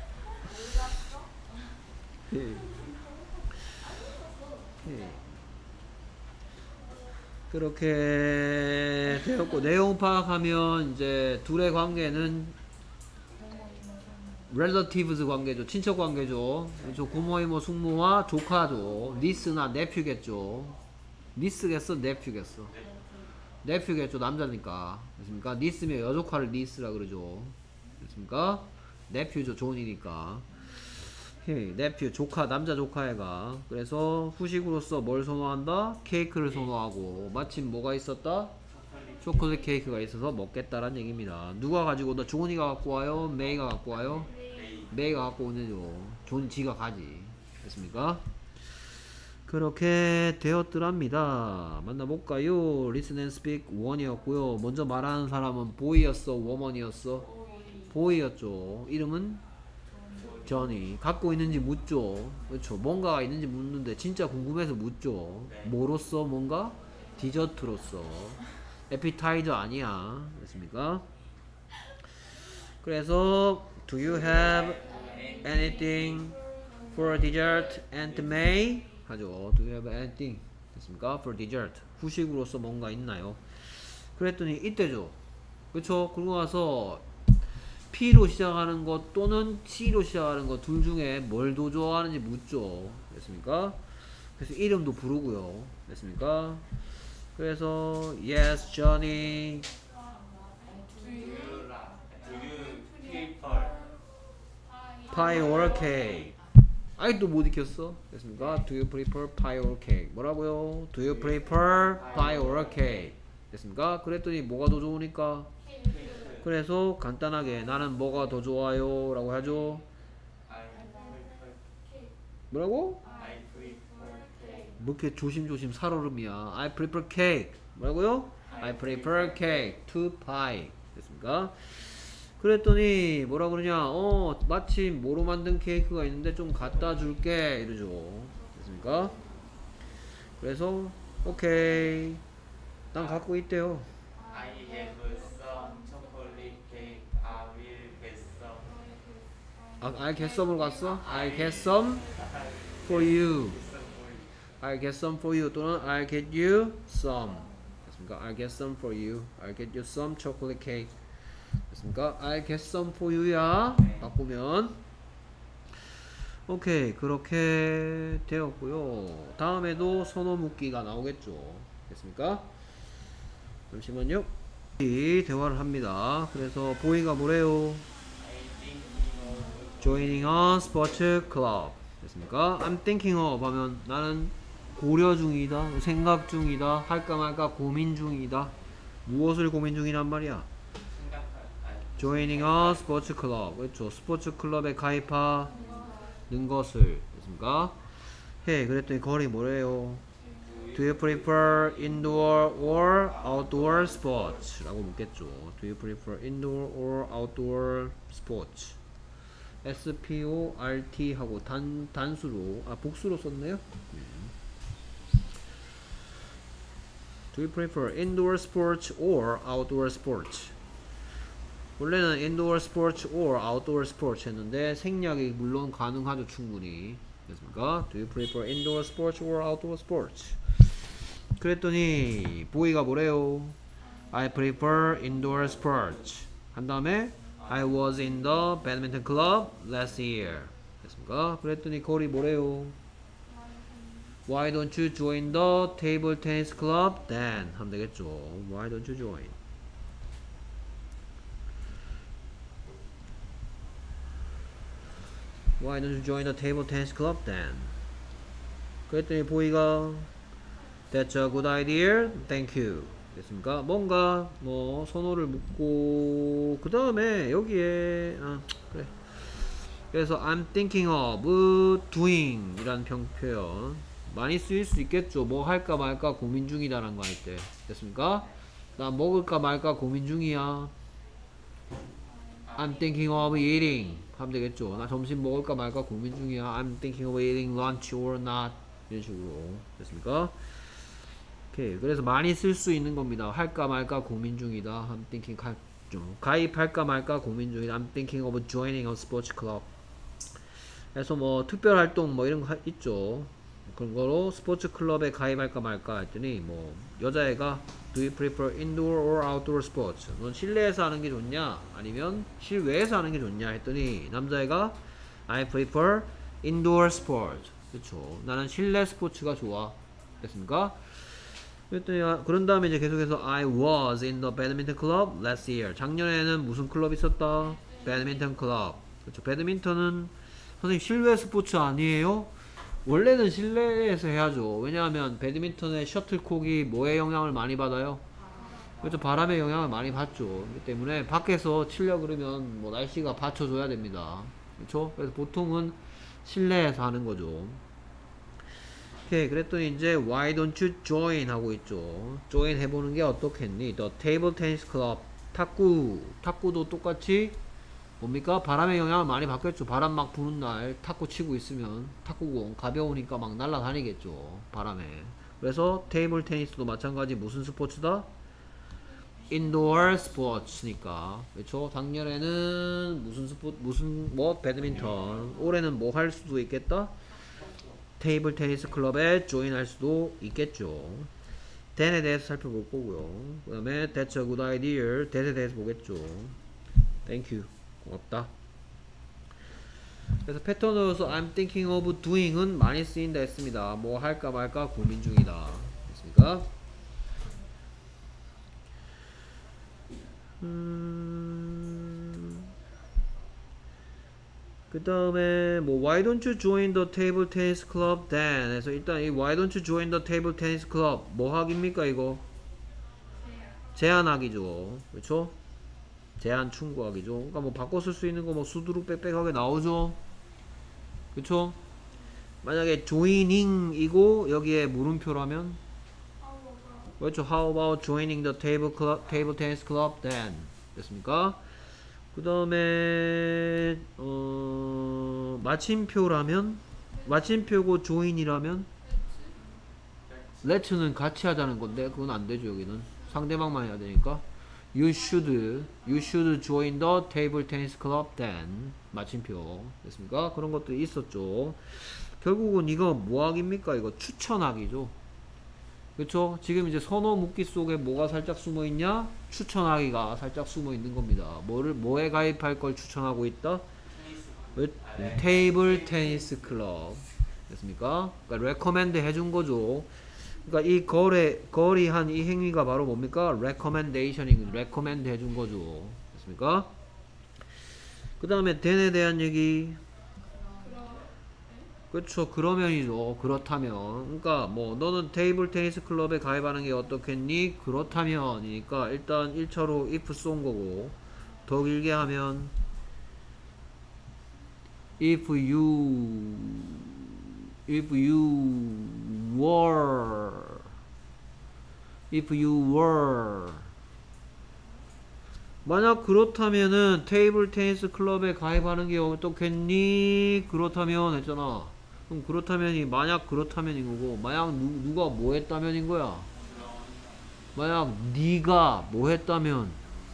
예. 예. 그렇게 되었고, 내용 파악하면 이제 둘의 관계는 relatives 관계죠. 친척 관계죠. 그렇죠. 고모, 이모, 숙모와 조카죠. 니스나 네퓨겠죠. 니스겠어? 네퓨겠어? 네퓨겠죠. 남자니까. 됐습니까? 니스면 여조카를 니스라 그러죠. 됐습니까? 네퓨죠. 존이니까. 네퓨 조카, 남자 조카애가. 그래서 후식으로서 뭘 선호한다? 케이크를 선호하고, 마침 뭐가 있었다? 초콜릿 케이크가 있어서 먹겠다라는 얘기입니다. 누가 가지고 온다? 존이가 갖고 와요? 메이가 갖고 와요? 메이가 갖고 오네요. 존 지가 가지. 됐습니까? 그렇게 되었더랍니다. 만나볼까요? Listen and speak 원이었고요. 먼저 말하는 사람은 보이였어? 워먼이었어? 보이였죠. 이름은 전이. 갖고 있는지 묻죠. 그렇죠. 뭔가가 있는지 묻는데 진짜 궁금해서 묻죠. 뭐로써? 뭔가? 디저트로서. 에피타이저 아니야. 됐습니까? 그래서 Do you have anything for dessert, Aunt May? 하죠. Do you have anything? 됐습니까? For dessert. 후식으로서 뭔가 있나요? 그랬더니 이때죠. 그쵸? 그러고 나서 P로 시작하는 것 또는 C로 시작하는 것 둘 중에 뭘 더 좋아하는지 묻죠. 됐습니까? 그래서 이름도 부르고요. 됐습니까? 그래서 Yes, Johnny.
Do you do you prefer
Pie or cake? 아직도 못 익혔어. 됐습니까? Do you prefer pie or cake? 뭐라고요? Do you prefer pie or cake? 됐습니까? 그랬더니 뭐가 더 좋으니까? 그래서 간단하게 나는 뭐가 더 좋아요? 라고 하죠.
I prefer
뭐라고?
I prefer cake.
뭐 이렇게 조심조심 살얼음이야. I prefer cake. 뭐라고요? I prefer cake to pie. 됐습니까? 그랬더니 뭐라 그러냐? 어 마침 뭐로 만든 케이크가 있는데 좀 갖다 줄게 이러죠. 됐습니까? 그래서 오케이 난 갖고 있대요.
I have some chocolate cake. I will get some.
아, I get some으로 갔어? I get some for you. I get some for you 또는 I get you some. 됐습니까? I get some for you. I get you some chocolate cake. 됐습니까? I get some for you야. 바꾸면 오케이 그렇게 되었고요. 다음에도 선호 묻기가 나오겠죠. 됐습니까? 잠시만요. 이 대화를 합니다. 그래서 보이가 뭐래요? Joining a sports club. 됐습니까? I'm thinking of 하면 나는 고려 중이다, 생각 중이다, 할까 말까 고민 중이다. 무엇을 고민 중이란 말이야? Joining a sports club. 그렇죠. 스포츠 클럽에 가입하는 것을. 됐습니까? 해. 그랬더니 거리 뭐래요? Do you prefer indoor or outdoor sports? 라고 묻겠죠. Do you prefer indoor or outdoor sports? S P O R T 하고 단, 단수로, 아, 복수로 썼네요. Do you prefer indoor sports or outdoor sports? 원래는 indoor sports or outdoor sports 했는데 생략이 물론 가능하죠, 충분히. 됐습니까? Do you prefer indoor sports or outdoor sports? 그랬더니 보이가 뭐래요? I prefer indoor sports. 한 다음에 I was in the badminton club last year. 됐습니까? 그랬더니 거리 뭐래요? Why don't you join the table tennis club then? 하면 되겠죠. Why don't you join? Why don't you join the table tennis club then? 그랬더니 보이가 That's a good idea. Thank you. 됐습니까? 뭔가 뭐 선호를 묻고 그 다음에 여기에 아 그래. 그래서 I'm thinking of doing 이라는 표현 많이 쓰일 수 있겠죠. 뭐 할까 말까 고민 중이다라는 거 할 때. 됐습니까? 나 먹을까 말까 고민 중이야. I'm thinking of eating 하면 되겠죠. 나 점심 먹을까 말까 고민 중이야. I'm thinking of eating lunch or not. 이런 식으로. 됐습니까? 오케이. 그래서 많이 쓸 수 있는 겁니다. 할까 말까 고민 중이다. I'm thinking 할, 좀 가입할까 말까 고민 중이다. I'm thinking of joining a sports club. 그래서 뭐 특별 활동 뭐 이런 거 하, 있죠. 그런 거로 스포츠 클럽에 가입할까 말까 했더니 뭐 여자애가 Do you prefer indoor or outdoor sports? 넌 실내에서 하는 게 좋냐? 아니면 실외에서 하는 게 좋냐? 했더니 남자애가 I prefer indoor sport. 그렇죠. 나는 실내 스포츠가 좋아. 됐습니까? 그랬더니 아, 그런 다음에 이제 계속해서 I was in the badminton club last year. 작년에는 무슨 클럽 있었다? 배드민턴 클럽. 그렇죠. 배드민턴은 선생님 실외 스포츠 아니에요? 원래는 실내에서 해야죠. 왜냐하면 배드민턴의 셔틀콕이 뭐에 영향을 많이 받아요? 그렇죠. 바람의 영향을 많이 받죠. 그렇기 때문에 밖에서 치려고 그러면 뭐 날씨가 받쳐줘야 됩니다. 그렇죠. 그래서 보통은 실내에서 하는 거죠. 오케이. 그랬더니 이제 Why don't you join 하고 있죠. join 해보는 게 어떻겠니? The table tennis club. 탁구. 탁구도 똑같이 뭡니까? 바람의 영향을 많이 받겠죠. 바람 막 부는 날 탁구 치고 있으면 탁구공 가벼우니까 막 날아다니겠죠. 바람에. 그래서 테이블 테니스도 마찬가지 무슨 스포츠다? 인도어 스포츠니까. 그렇죠? 작년에는 무슨 스포 무슨 뭐 배드민턴. 올해는 뭐 할 수도 있겠다? 테이블 테니스 클럽에 조인 할 수도 있겠죠. then에 대해서 살펴볼 거고요. 그 다음에 that's a good idea. that에 대해서 보겠죠. thank you. 고맙다. 그래서 패턴으로서 I'm thinking of doing은 많이 쓰인다 했습니다. 뭐 할까 말까 고민 중이다. 됐습니까? 음... 그 다음에 뭐 Why don't you join the table tennis club then? 그래서 일단 이 Why don't you join the table tennis club 뭐 하기입니까 이거? 제안하기죠. 그렇죠? 제한 충고하기죠. 그러니까 뭐 바꿔 쓸 수 있는 거 뭐 수두룩 빽빽하게 나오죠. 그쵸? 만약에 joining이고 여기에 물음표라면 그렇죠. How about joining the table club, table tennis club then? 됐습니까? 그 다음에 어, 마침표라면 마침표고 join이라면 let는 같이 하자는 건데 그건 안 되죠. 여기는 상대방만 해야 되니까 You should, you should join the table tennis club then. 마침표. 됐습니까? 그런 것들이 있었죠. 결국은 이거 뭐하기입니까? 이거 추천하기죠. 그쵸? 지금 이제 선호 묻기 속에 뭐가 살짝 숨어 있냐? 추천하기가 살짝 숨어 있는 겁니다. 뭐를, 뭐에 가입할 걸 추천하고 있다? 테이블 테니스 클럽. 됐습니까? 그러니까 recommend 해준 거죠. 그러니까 이 거래, 거리한 이 행위가 바로 뭡니까? recommendation이 recommend 해준 거죠. 됐습니까? 그 다음에 then에 대한 얘기. 그쵸. 그러면이죠. 그렇다면. 그러니까 뭐 너는 테이블 테니스 클럽에 가입하는 게 어떻겠니? 그렇다면 이니까 일단 일 차로 if 쏜 거고 더 길게 하면 if you if you were if you were 만약 그렇다면은 테이블 테니스 클럽에 가입하는 게 어떻겠니? 그렇다면 했잖아. 그럼 그렇다면이 만약 그렇다면인 거고, 만약 누, 누가 뭐 했다면인 거야? 만약 네가 뭐 했다면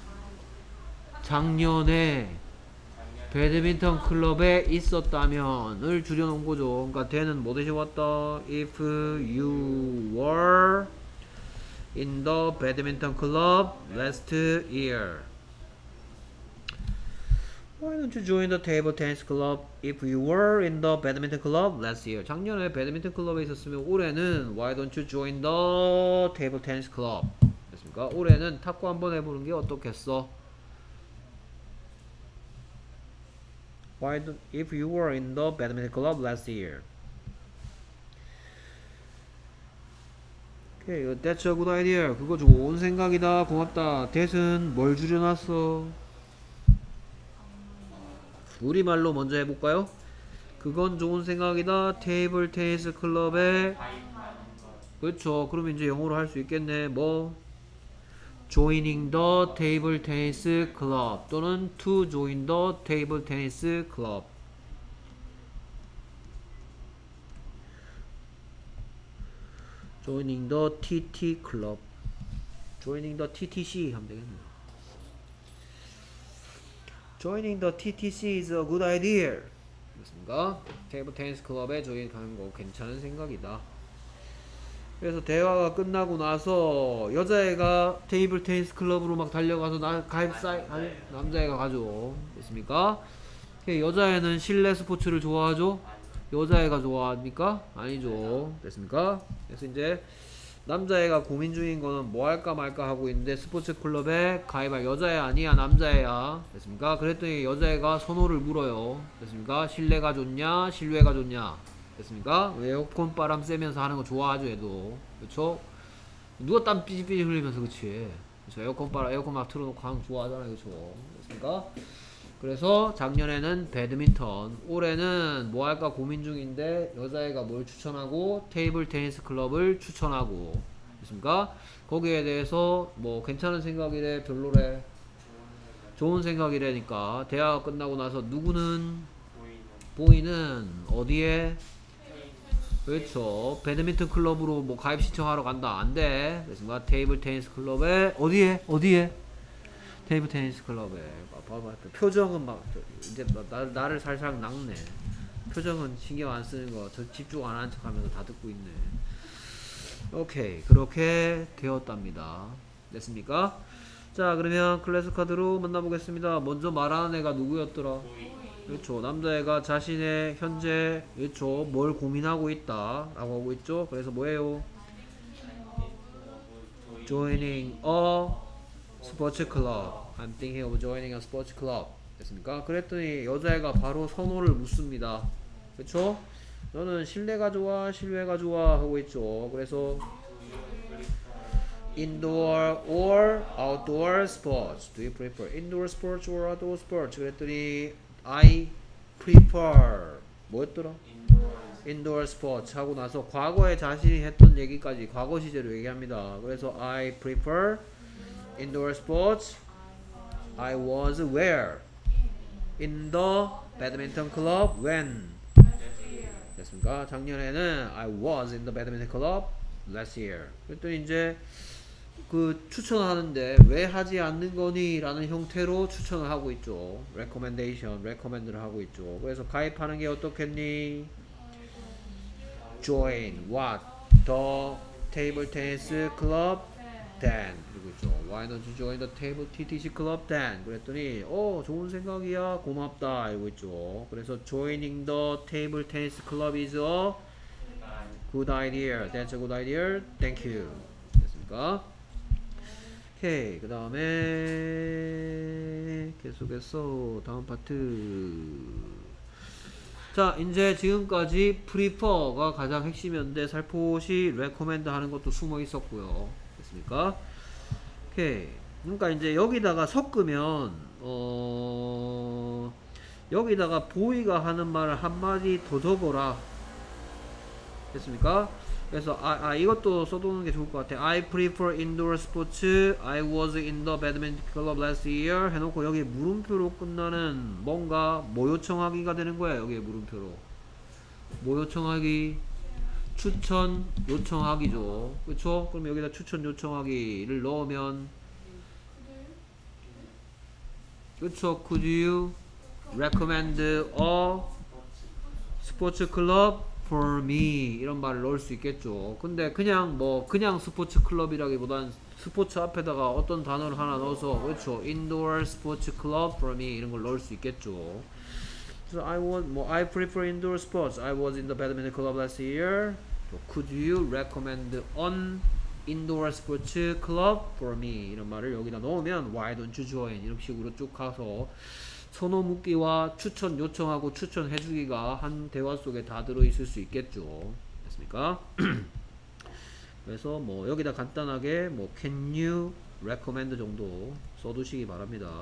작년에 배드민턴 클럽에 있었다면을 줄여놓은 거죠. 그러니까 대는 뭐 대신 왔다? If you were in the badminton club last year. Why don't you join the table tennis club if you were in the badminton club last year? 작년에 배드민턴 클럽에 있었으면 올해는 Why don't you join the table tennis club? 됐습니까? 올해는 탁구 한번 해보는 게 어떻겠어? Why don't, if you were in the badminton club last year? Okay, that's a good idea. 그거 좋은 생각이다. 고맙다. that은 뭘 줄여놨어? 우리말로 먼저 해볼까요? 그건 좋은 생각이다. 테이블 테니스 클럽에 그렇죠. 그럼 이제 영어로 할 수 있겠네. 뭐? Joining the table tennis club 또는 to join the table tennis club. Joining the 티티 club. Joining the 티티씨 하면 되겠네요. Joining the 티티씨 is a good idea. 그렇습니까? 테이블 테니스 클럽에 조인 가는 거 괜찮은 생각이다. 그래서 대화가 끝나고 나서 여자애가 테이블 테니스 클럽으로 막 달려가서 나 가입 사이 아니 남자애가 가죠. 됐습니까? 여자애는 실내 스포츠를 좋아하죠? 여자애가 좋아합니까? 아니죠. 됐습니까? 그래서 이제 남자애가 고민 중인 거는 뭐 할까 말까 하고 있는데 스포츠 클럽에 가입할 여자애 아니야 남자애야. 됐습니까? 그랬더니 여자애가 선호를 물어요. 됐습니까? 실내가 좋냐 실외가 좋냐. 됐습니까? 에어컨 바람 쐬면서 하는 거 좋아하죠 애도. 그쵸? 누가 땀 삐질삐질 흘리면서 그치? 그쵸? 에어컨 바람 에어컨 막 틀어놓고 하는 거 좋아하잖아요. 그쵸? 됐습니까? 그래서 작년에는 배드민턴, 올해는 뭐 할까 고민 중인데 여자애가 뭘 추천하고 테이블 테니스 클럽을 추천하고. 됐습니까? 거기에 대해서 뭐 괜찮은 생각이래 별로래? 좋은 생각이래니까 대화가 끝나고 나서 누구는 보이는 어디에? 그렇죠. 배드민턴 클럽으로 뭐 가입 신청하러 간다. 안 돼. 됐습니까? 테이블 테니스 클럽에 어디에? 어디에? 테이블 테니스 클럽에. 봐봐. 표정은 막 이제 나, 나를 살살 낚네. 표정은 신경 안 쓰는 거. 저 집중 안 하는 척 하면서 다 듣고 있네. 오케이. 그렇게 되었답니다. 됐습니까? 자, 그러면 클래스 카드로 만나보겠습니다. 먼저 말하는 애가 누구였더라? 그렇죠. 남자애가 자신의 현재 그렇죠. 뭘 고민하고 있다 라고 하고 있죠. 그래서 뭐예요? Joining a sports club. I'm thinking of joining a sports club. 됐습니까? 그랬더니 여자애가 바로 선호를 묻습니다. 그렇죠? 너는 실내가 좋아 실외가 좋아 하고 있죠. 그래서 indoor or outdoor sports do you prefer? indoor sports or outdoor sports? 그랬더니 I prefer 뭐였더라? indoor sports 하고 나서 과거에 자신이 했던 얘기까지 과거 시제로 얘기합니다. 그래서 I prefer indoor sports. I was where? in the badminton club when? 됐습니까? 작년에는 I was in the badminton club last year. 그랬더니 이제 그 추천하는데 왜 하지 않는 거니? 라는 형태로 추천을 하고 있죠. recommendation, recommend를 하고 있죠. 그래서 가입하는 게 어떻겠니? join what? the table tennis club then. 그리고 있죠. why don't you join the table 티티씨 club then? 그랬더니 어 좋은 생각이야 고맙다 알고 있죠. 그래서 joining the table tennis club is a good idea. That's a good idea. Thank you. 됐습니까? 오케이. 그 다음에 계속해서 다음 파트. 자, 이제 지금까지 prefer가 가장 핵심이었는데 살포시 recommend 하는 것도 숨어 있었고요. 됐습니까? 오케이. 그러니까 이제 여기다가 섞으면 어 여기다가 보이가 하는 말을 한마디 더 적어라. 됐습니까? 그래서 아, 아 이것도 써두는 게 좋을 것 같아. I prefer indoor sports. I was in the badminton club last year. 해놓고 여기 물음표로 끝나는 뭔가 뭐 요청하기가 되는 거야. 여기에 물음표로 뭐 요청하기, 추천 요청하기죠. 그쵸? 그럼 여기다 추천 요청하기를 넣으면 그쵸? Could you recommend a sports club for me? 이런 말을 넣을 수 있겠죠. 근데 그냥 뭐 그냥 스포츠 클럽이라기보단 스포츠 앞에다가 어떤 단어를 하나 넣어서 그렇죠. indoor sports club for me 이런 걸 넣을 수 있겠죠. 그래서 I want 뭐 I prefer indoor sports. I was in the badminton club last year. Could you recommend an indoor sports club for me? 이런 말을 여기다 넣으면 Why don't you join? 이런 식으로 쭉 가서 선호 묻기와 추천 요청하고 추천해주기가 한 대화 속에 다 들어있을 수 있겠죠. 됐습니까? 그래서 뭐 여기다 간단하게 뭐 Can you recommend 정도 써두시기 바랍니다.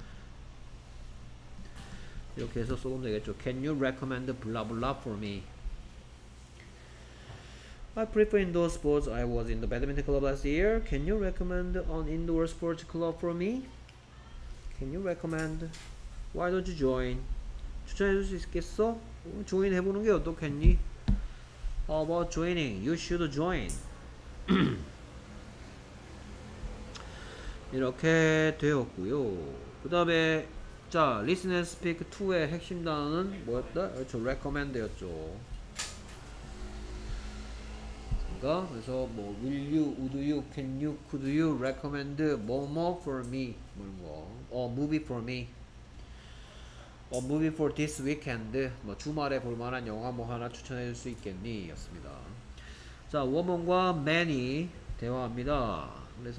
이렇게 해서 써보면 되겠죠. Can you recommend blah blah for me? I prefer indoor sports. I was in the badminton club last year. Can you recommend an indoor sports club for me? Can you recommend? Why don't you join? 추천해줄 수 있겠어? 조인 해보는 게 어떻겠니? How about joining? You should join. 이렇게 되었고요. 그 다음에 자, listen and speak 이의 핵심 단어는 뭐였다? 그렇죠, recommend였죠. 그러니까 그래서 뭐 will you, would you, can you, could you recommend more more for me? 뭐 이런 거. or movie for me. or movie for this weekend. 뭐 주말에 볼만한 영화 뭐 하나 추천해줄 수 있겠니? 였습니다. 자, woman과 man이 대화합니다. 그래서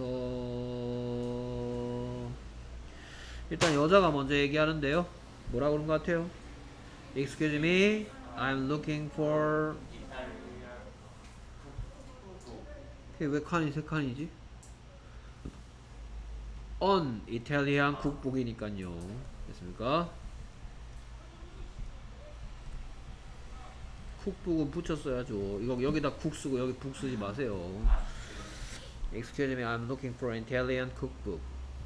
일단 여자가 먼저 얘기하는데요. 뭐라 그런 것 같아요? Excuse me, I'm looking for. 왜 칸이 세 칸이지? On Italian 쿡북이니까요. 됐습니까? 쿡북은 붙였어야죠. 이거 여기다 쿡 쓰고 여기 북 쓰지 마세요. Excuse me, I'm looking for an Italian cookbook.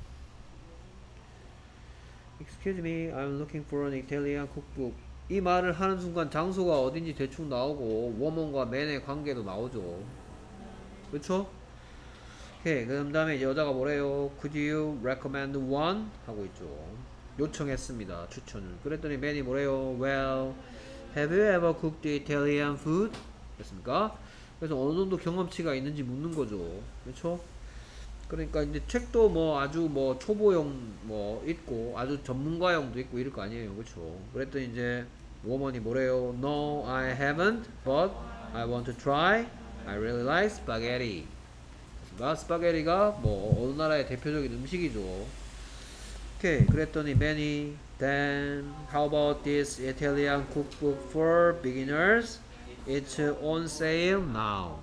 Excuse me, I'm looking for an Italian cookbook. 이 말을 하는 순간 장소가 어딘지 대충 나오고 woman과 man의 관계도 나오죠. 그쵸? 오케이. 그 다음에 여자가 뭐래요? Could you recommend one? 하고 있죠. 요청했습니다. 추천을. 그랬더니 man이 뭐래요? Well, have you ever cooked Italian food? 됐습니까? 그래서 어느 정도 경험치가 있는지 묻는 거죠. 그렇죠? 그러니까 이제 책도 뭐 아주 뭐 초보용 뭐 있고 아주 전문가용도 있고 이럴 거 아니에요. 그렇죠? 그랬더니 이제 woman이 뭐래요? No, I haven't, but I want to try. I really like spaghetti. 그러니까 스파게티가 뭐 어느 나라의 대표적인 음식이죠. 오케이. 그랬더니 man이 Then how about this Italian cookbook for beginners? It's on sale now.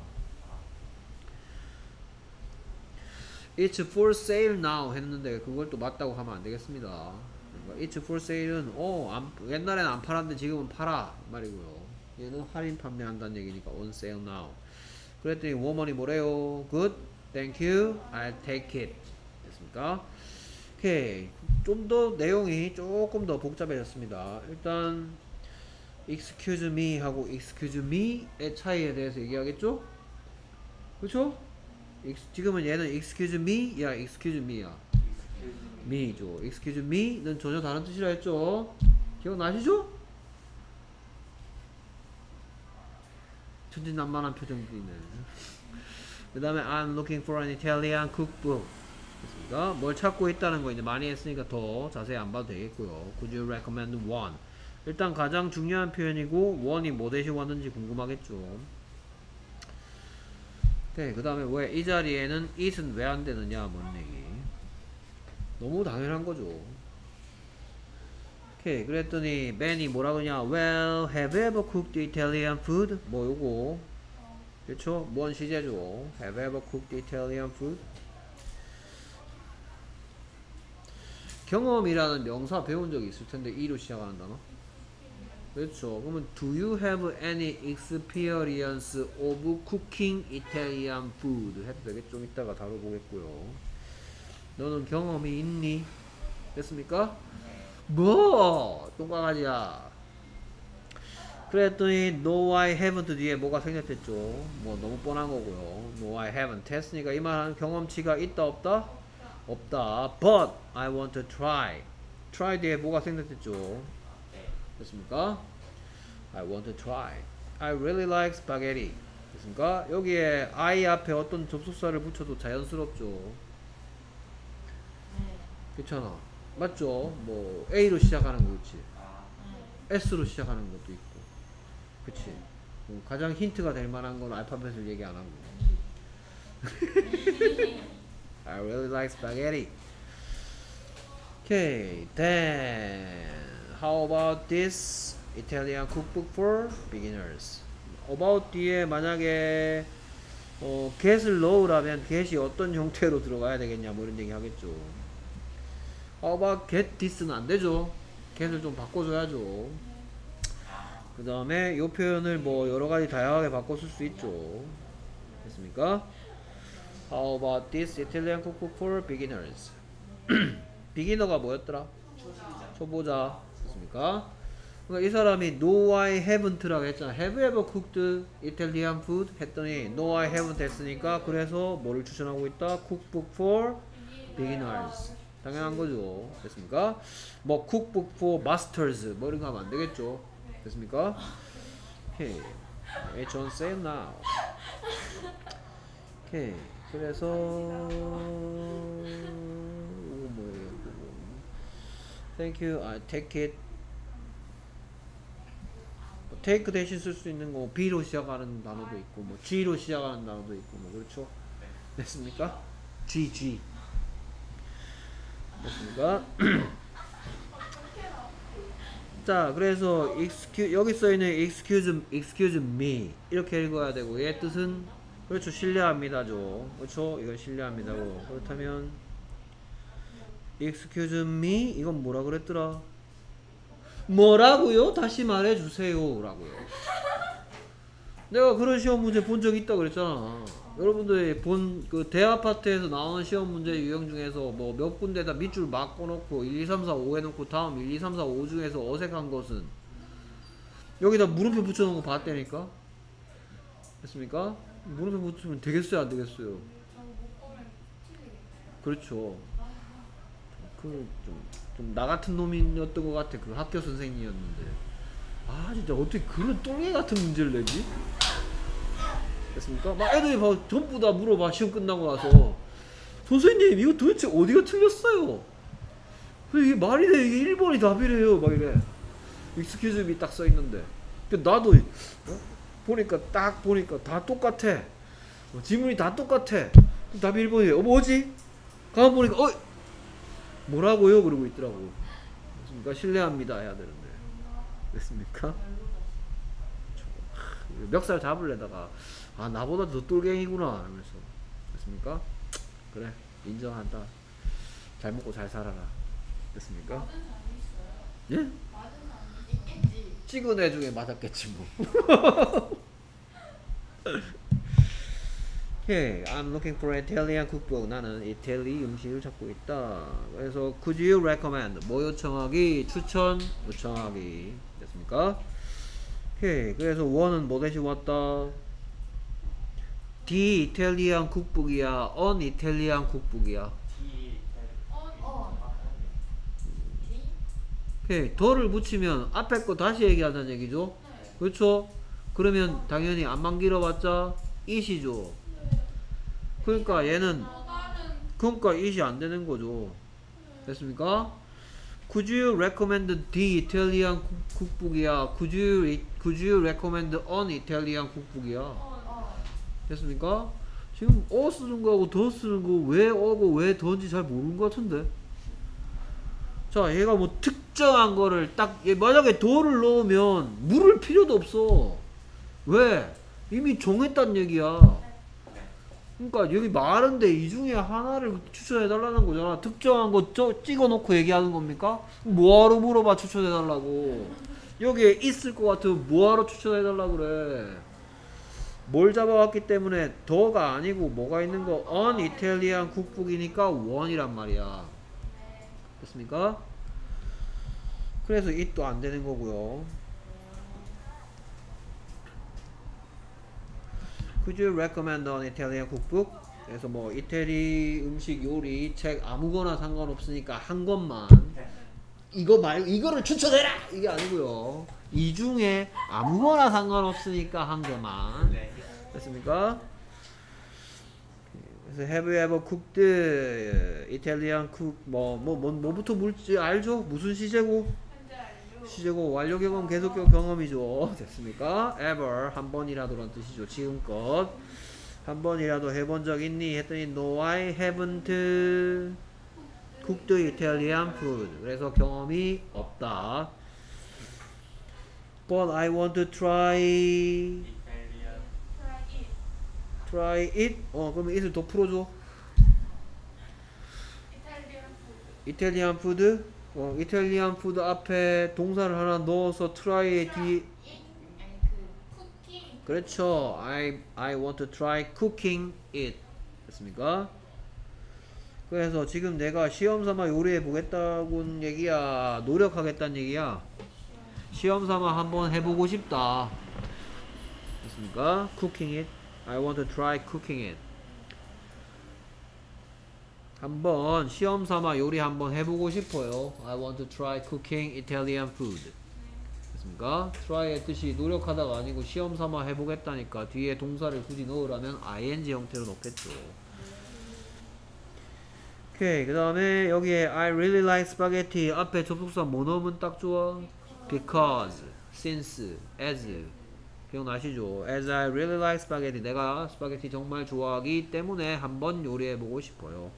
It's for sale now 했는데 그걸 또 맞다고 하면 안 되겠습니다. 그러니까 It's for sale은 어 안, 옛날엔 안 팔았는데 지금은 팔아 말이고요. 얘는 할인 판매한다는 얘기니까 on sale now. 그랬더니 woman이 뭐래요? Good, thank you, I'll take it. 됐습니까? 오케이. 좀 더 내용이 조금 더 복잡해졌습니다. 일단 excuse me 하고 excuse me의 차이에 대해서 얘기하겠죠? 그쵸? 지금은 얘는 excuse me 야 excuse me야 me죠. excuse me는 전혀 다른 뜻이라 했죠? 기억나시죠? 천진난만한 표정들이네. 그 다음에 I'm looking for an Italian cookbook. 됐습니까? 뭘 찾고 있다는 거 이제 많이 했으니까 더 자세히 안 봐도 되겠고요. Could you recommend one? 일단 가장 중요한 표현이고 one이 뭐 대신 왔는지 궁금하겠죠. 네, 그 다음에 왜 이 자리에는 it은 왜 안 되느냐 뭔 얘기. 너무 당연한 거죠. 오케이. 그랬더니 man이 뭐라 그러냐. Well, have you ever cooked Italian food? 뭐 요거 그렇죠? 뭔 시제죠. Have you ever cooked Italian food? 경험이라는 명사 배운 적이 있을 텐데 e로 시작하는 단어. 그렇죠. 그러면 do you have any experience of cooking Italian food? 해도 되겠죠. 좀 이따가 다뤄보겠고요. 너는 경험이 있니? 됐습니까? 뭐 똥강아지야. 그랬더니 no I haven't 뒤에 뭐가 생략됐죠. 뭐 너무 뻔한 거고요. no I haven't 했으니까 이 말은 경험치가 있다 없다? 없다. But I want to try. try 뒤에 뭐가 생략됐죠. 됐습니까? I want to try. I really like spaghetti. 됐습니까? 여기에 I 앞에 어떤 접속사를 붙여도 자연스럽죠. 그렇잖아. 맞죠? 뭐 A로 시작하는 거 있지. S로 시작하는 것도 있고. 그치. 음, 가장 힌트가 될 만한 건 알파벳을 얘기 안 하고. I really like spaghetti. Okay, then how about this Italian cookbook for beginners? About 뒤에 만약에 어, get을 넣으라면 get이 어떤 형태로 들어가야 되겠냐 뭐 이런 얘기 하겠죠. How about get this는 안 되죠. get을 좀 바꿔줘야죠. 그 다음에 이 표현을 뭐 여러가지 다양하게 바꿔 쓸 수 있죠. 됐습니까? How about this Italian cookbook for beginners? 비기너가 뭐였더라? 초보자. 됐습니까? 그러니까 이 사람이 No I haven't라고 했잖아. Have you ever cooked Italian food? 했더니 No I haven't 했으니까 그래서 뭐를 추천하고 있다? Cookbook for beginners. 당연한 거죠. 됐습니까? 뭐 cookbook for masters 뭐 이런 거 하면 안 되겠죠. 됐습니까? 오케이. It's on sale now. 오케이. 그래서 이거 뭐예요? Thank you. I take it. take 대신 쓸 수 있는 거 B로 시작하는 단어도 있고 뭐 G로 시작하는 단어도 있고 뭐 그렇죠? 됐습니까? G, G. 됐습니까? 자, 그래서 excuse, 여기 써있는 excuse, excuse me 이렇게 읽어야 되고 얘 뜻은 그렇죠, 실례합니다죠. 그렇죠, 이건 실례합니다고. 그렇다면 excuse me 이건 뭐라 그랬더라? 뭐라고요? 다시 말해주세요 라고요. 내가 그런 시험 문제 본 적 있다 그랬잖아. 여러분들이 본 그 대아파트에서 나오는 시험 문제 유형 중에서 뭐 몇 군데다 밑줄 막고놓고 일, 이, 삼, 사, 오 해놓고 다음 일, 이, 삼, 사, 오 중에서 어색한 것은 여기다 물음표 붙여놓은 거 봤다니까? 됐습니까? 물음표 붙이면 되겠어요 안 되겠어요? 그렇죠. 그 좀 좀 나 같은 놈이었던 것 같아. 그 학교 선생님이었는데 아 진짜 어떻게 그런 똥개 같은 문제를 내지? 됐습니까? 막 애들이 막 전부 다 물어봐. 시험 끝나고 나서 선생님 이거 도대체 어디가 틀렸어요? 이게 말이 돼? 이게 일 번이 답이래요 막 이래. excuse me 딱 써있는데 나도 어? 보니까 딱 보니까 다 똑같아. 어, 지문이 다 똑같아. 답이 일 번이에요. 어 뭐지? 가만 보니까 어? 뭐라고요? 그러고 있더라고. 됐습니까? 실례합니다 해야 되는데. 됐습니까? 멱살 잡으려다가 아 나보다 더 똘갱이구나 하면서. 됐습니까? 그래 인정한다. 잘 먹고 잘 살아라. 됐습니까? 예? 찍은 애 중에 맞았겠지 뭐. Okay, I'm looking for Italian cookbook. 나는 이태리 음식을 찾고 있다. 그래서 could you recommend? 뭐 요청하기? 추천 요청하기. 됐습니까? 오케이. 그래서 원은 뭐 대신 왔다? The Italian cookbook이야? On Italian cookbook이야? 오케이. 더를 붙이면 앞에 거 다시 얘기하자는 얘기죠? 그렇죠? 그러면 당연히 안만 길어봤자 it이죠. 그러니까 얘는 그러니까 it이 안 되는 거죠. 됐습니까? Could you recommend the Italian cookbook이야? Could you Could you recommend an Italian cookbook이야? 됐습니까? 지금 어 쓰는 거하고 더 쓰는 거 왜 어고 왜 더인지 잘 모르는 것 같은데. 자, 얘가 뭐 특정한 거를 딱 만약에 더를 넣으면 물을 필요도 없어. 왜? 이미 정했단 얘기야. 그러니까 여기 많은데 이 중에 하나를 추천해 달라는 거잖아. 특정한 거 찍어 놓고 얘기하는 겁니까? 뭐하러 물어봐 추천해 달라고. 여기에 있을 것 같으면 뭐하러 추천해달라 그래. 뭘 잡아왔기 때문에 더가 아니고 뭐가 있는 거 on Italian 국북이니까 원이란 말이야. 됐습니까? 그래서 it도 안 되는 거고요. Could you recommend an Italian cookbook? 그래서 뭐 이태리 음식 요리 책 아무거나 상관없으니까 한 권만 이거 말고 이거를 추천해라 이게 아니고요. 이 중에 아무거나 상관없으니까 한 개만.
네.
됐습니까? 그래서 have you ever cooked Italian cook 뭐뭐 뭐, 뭐부터 물지 알죠? 무슨 시제고? 시제고 완료 경험 계속적 경험이죠. 됐습니까? ever 한 번이라도란 뜻이죠. 지금껏 한 번이라도 해본 적 있니? 했더니 no I haven't cooked Italian food. 그래서 경험이 없다. But I want to try
이탈리아.
try it. 어 그러면 it을 더 풀어줘. 이탈리안 푸드. 어 이탈리안 푸드 앞에 동사를 하나 넣어서 try의 뒤. 그렇죠. I I want to try cooking it. 됐습니까? 그래서 지금 내가 시험 삼아 요리해 보겠다고는 얘기야. 노력하겠다는 얘기야. 시험 삼아 한번 해보고 싶다. 됐습니까? Cooking it. I want to try cooking it. 한번 시험 삼아 요리 한번 해보고 싶어요. I want to try cooking Italian food. 됐습니까? try의 뜻이 노력하다가 아니고 시험 삼아 해보겠다니까 뒤에 동사를 굳이 넣으라면 ing 형태로 넣겠죠. 오케이. 그 다음에 여기에 I really like spaghetti 앞에 접속사 뭐 넣으면 딱 좋아? Because, since, as 기억나시죠? As I really like spaghetti 내가 스파게티 정말 좋아하기 때문에 한번 요리해보고 싶어요.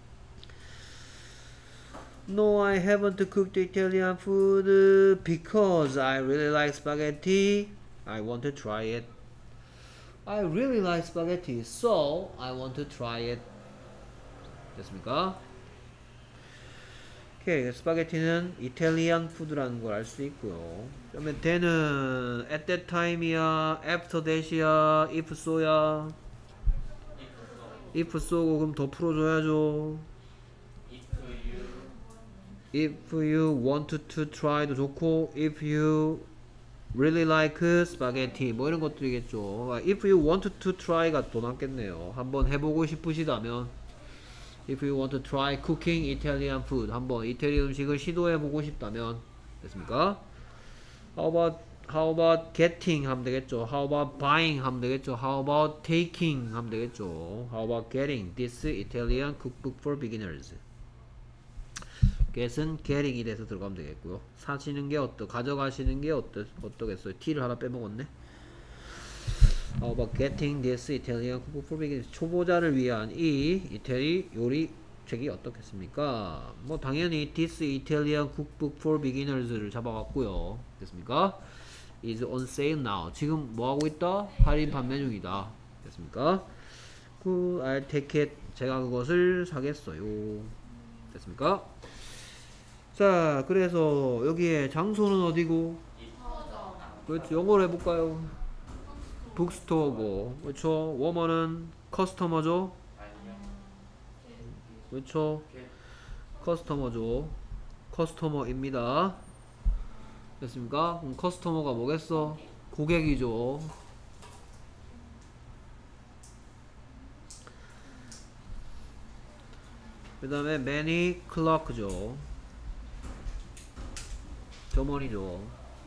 No, I haven't cooked Italian food because I really like spaghetti. I want to try it. I really like spaghetti, so I want to try it. 됐습니까? 오케이, 스파게티는 이탈리안 푸드라는 걸 알 수 있고요. 그러면 the는 at that time이야, after that이야, if so야. if so고 그럼 더 풀어줘야죠. If you want to try도 좋고 if you really like spaghetti 뭐 이런 것들이겠죠. If you want to try가 더 낫겠네요. 한번 해보고 싶으시다면 If you want to try cooking Italian food 한번 이태리 음식을 시도해보고 싶다면 됐습니까? How about How about getting 하면 되겠죠. How about buying 하면 되겠죠. How about taking 하면 되겠죠. How about getting this Italian cookbook for beginners. get은 getting이 돼서 들어가면 되겠고요. 사시는 게 어떠, 가져가시는 게 어떠, 어떠겠어요? t를 하나 빼먹었네. How about getting this Italian cookbook for beginners? 초보자를 위한 이 이태리 요리 책이 어떻겠습니까? 뭐 당연히 this Italian cookbook for beginners를 잡아갔고요. 됐습니까? is on sale now. 지금 뭐 하고 있다? 할인 판매 중이다. 됐습니까? 그 I'll take it. 제가 그것을 사겠어요. 됐습니까? 자, 그래서 여기에 장소는 어디고? 그렇죠. 영어로 해볼까요? 북스토어고, 그렇죠. 워머는 커스터머죠. 그렇죠. 커스터머죠. 커스터머입니다. 됐습니까? 그럼 커스터머가 뭐겠어? 고객이죠. 그 다음에 many clerk죠. 점원이죠.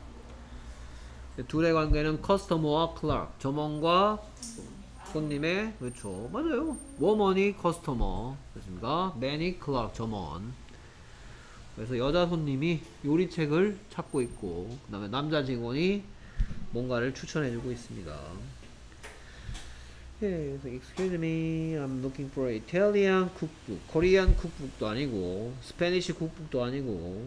둘의 관계는 커스터머와 클락, 점원과 손님의, 그렇죠. 맞아요. 워먼이 커스터머 됐습니까? many clerk 점원. 그래서 여자 손님이 요리책을 찾고 있고 그 다음에 남자 직원이 뭔가를 추천해주고 있습니다. 예, 그래서 excuse me, I'm looking for Italian cookbook. Korean cookbook도 아니고 Spanish cookbook도 아니고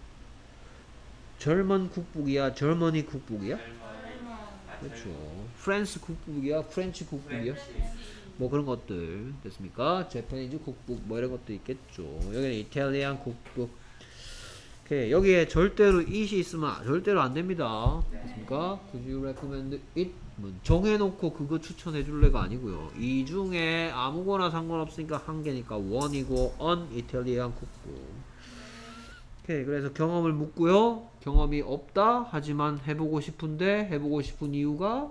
절먼 쿡북이야, 절머니 쿡북이야? 그렇죠. 프랑스 쿡북이야, 프렌치 쿡북이야? 뭐 그런 것들 됐습니까? 재패니즈 쿡북 뭐 이런 것도 있겠죠. 여기는 이탈리안 쿡북. 오케이. 여기에 절대로 it이 있으면 절대로 안 됩니다. 됐습니까? Could you recommend it? 뭐 정해놓고 그거 추천해 줄래가 아니고요. 이 중에 아무거나 상관없으니까 한 개니까 one이고 on 이탈리안 쿡북. 오케이. 그래서 경험을 묻고요. 경험이 없다. 하지만 해보고 싶은데 해보고 싶은 이유가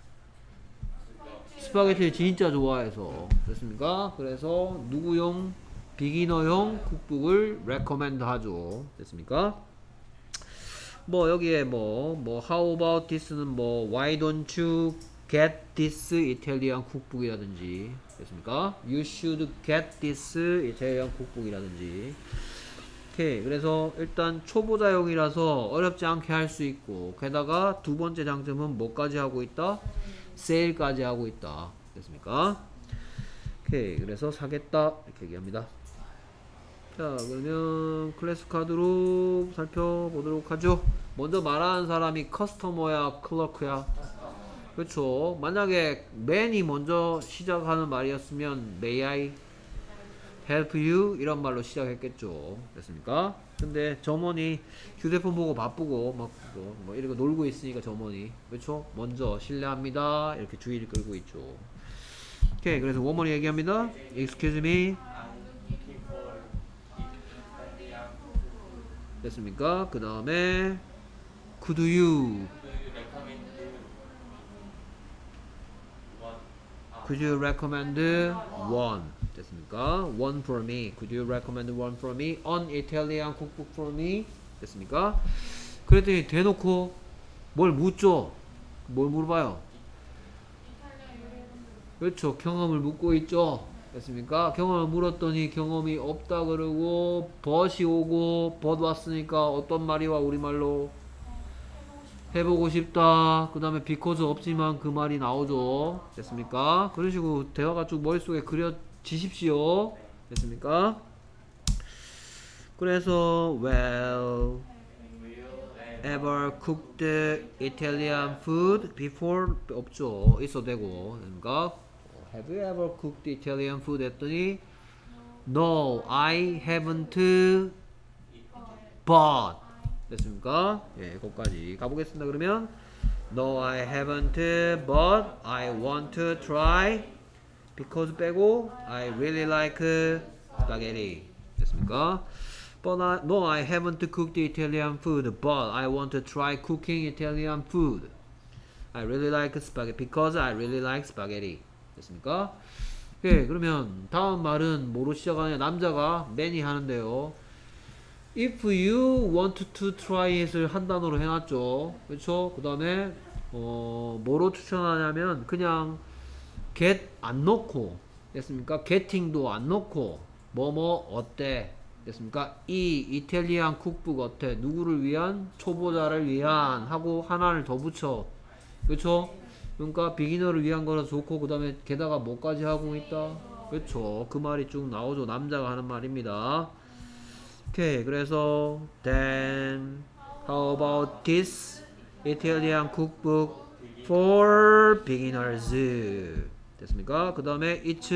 스파게티를 진짜 좋아해서. 됐습니까? 그래서 누구용? 비기너용 쿡북을 recommend 하죠. 됐습니까? 뭐 여기에 뭐 뭐 how about this는 뭐 why don't you get this Italian 쿡북이라든지. 됐습니까? you should get this Italian 쿡북이라든지. 오케이. 그래서 일단 초보자용이라서 어렵지 않게 할 수 있고, 게다가 두 번째 장점은 뭐까지 하고 있다? 세일까지 하고 있다. 됐습니까? 오케이. 그래서 사겠다 이렇게 얘기합니다. 자, 그러면 클래스 카드로 살펴보도록 하죠. 먼저 말하는 사람이 커스터머야 클러크야? 그렇죠. 만약에 맨이 먼저 시작하는 말이었으면 May I help you? 이런 말로 시작했겠죠. 됐습니까? 근데 점원이 휴대폰 보고 바쁘고 막 뭐 이렇게 놀고 있으니까 점원이, 그렇죠? 먼저 실례합니다 이렇게 주의를 끌고 있죠. 오케이. 그래서 원문이 얘기합니다. Excuse me. 됐습니까? 그 다음에 Could you Could you recommend one? 됐습니까? One for me. Could you recommend one for me? On Italian cookbook for me? 됐습니까? 그랬더니 대놓고 뭘 묻죠? 뭘 물어봐요? 그렇죠. 경험을 묻고 있죠. 됐습니까? 경험을 물었더니 경험이 없다 그러고 but이 오고 but 왔으니까 어떤 말이 와? 우리말로 해보고 싶다. 그 다음에 because 없지만 그 말이 나오죠. 됐습니까? 그런 식으로 대화가 쭉 머릿속에 그려지십시오. 됐습니까? 그래서 well ever cooked Italian food before? 없죠. 있어도 되고. 그러니까 Have you ever cooked Italian food? 했더니 No, I haven't but. 됐습니까? 예, 거기까지 가보겠습니다. 그러면 No, I haven't but I want to try because 빼고 I really like spaghetti. 됐습니까? But I, no, I haven't cooked Italian food but I want to try cooking Italian food. I really like spaghetti because I really like spaghetti. 됐습니까? 예, 그러면 다음 말은 뭐로 시작하냐? 남자가 man이 하는데요. If you want to try it을 한 단어로 해놨죠. 그렇죠? 그 다음에 어, 뭐로 추천하냐면 그냥 get 안 넣고, 됐습니까? getting도 안 넣고 뭐뭐 어때? 됐습니까? 이 이탈리안 쿡북 어때? 누구를 위한? 초보자를 위한 하고 하나를 더 붙여. 그렇죠? 그러니까 비기너를 위한 거라 좋고, 그 다음에 게다가 뭐까지 하고 있다? 그렇죠? 그 말이 쭉 나오죠. 남자가 하는 말입니다. 오케이. 그래서 then how about this Italian cookbook for beginners? 됐습니까? 그 다음에 it's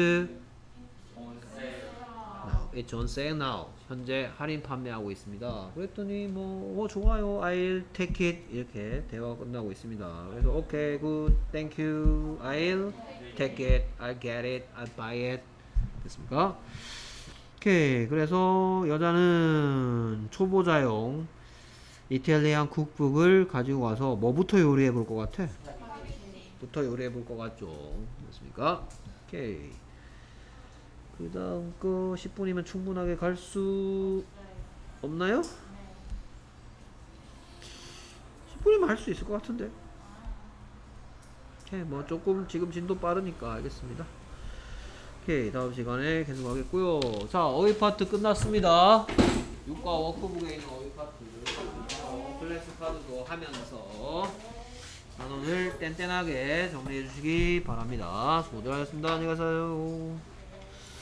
now. It's on sale now. 현재 할인 판매하고 있습니다. 그랬더니 뭐 어, 좋아요. I'll take it. 이렇게 대화가 끝나고 있습니다. 그래서 okay, good, thank you. I'll take it. I'll get it. I'll buy it. 됐습니까? 오케이. 그래서 여자는 초보자용 이탈리안 쿡북을 가지고 와서 뭐부터 요리해 볼 것 같아? 부터 요리해 볼 것 같죠. 됐습니까? 오케이. 그 다음 거 십 분이면 충분하게 갈 수 없나요? 십 분이면 할 수 있을 것 같은데. 오케이. 뭐 조금 지금 진도 빠르니까 알겠습니다. 오케이. 다음 시간에 계속 하겠고요. 자, 어휘 파트 끝났습니다. 육과 워크북에 있는 어휘 파트 어, 클래스 카드도 하면서 단원을 뗀뗀하게 정리해 주시기 바랍니다. 수고들 하셨습니다. 안녕히 가세요.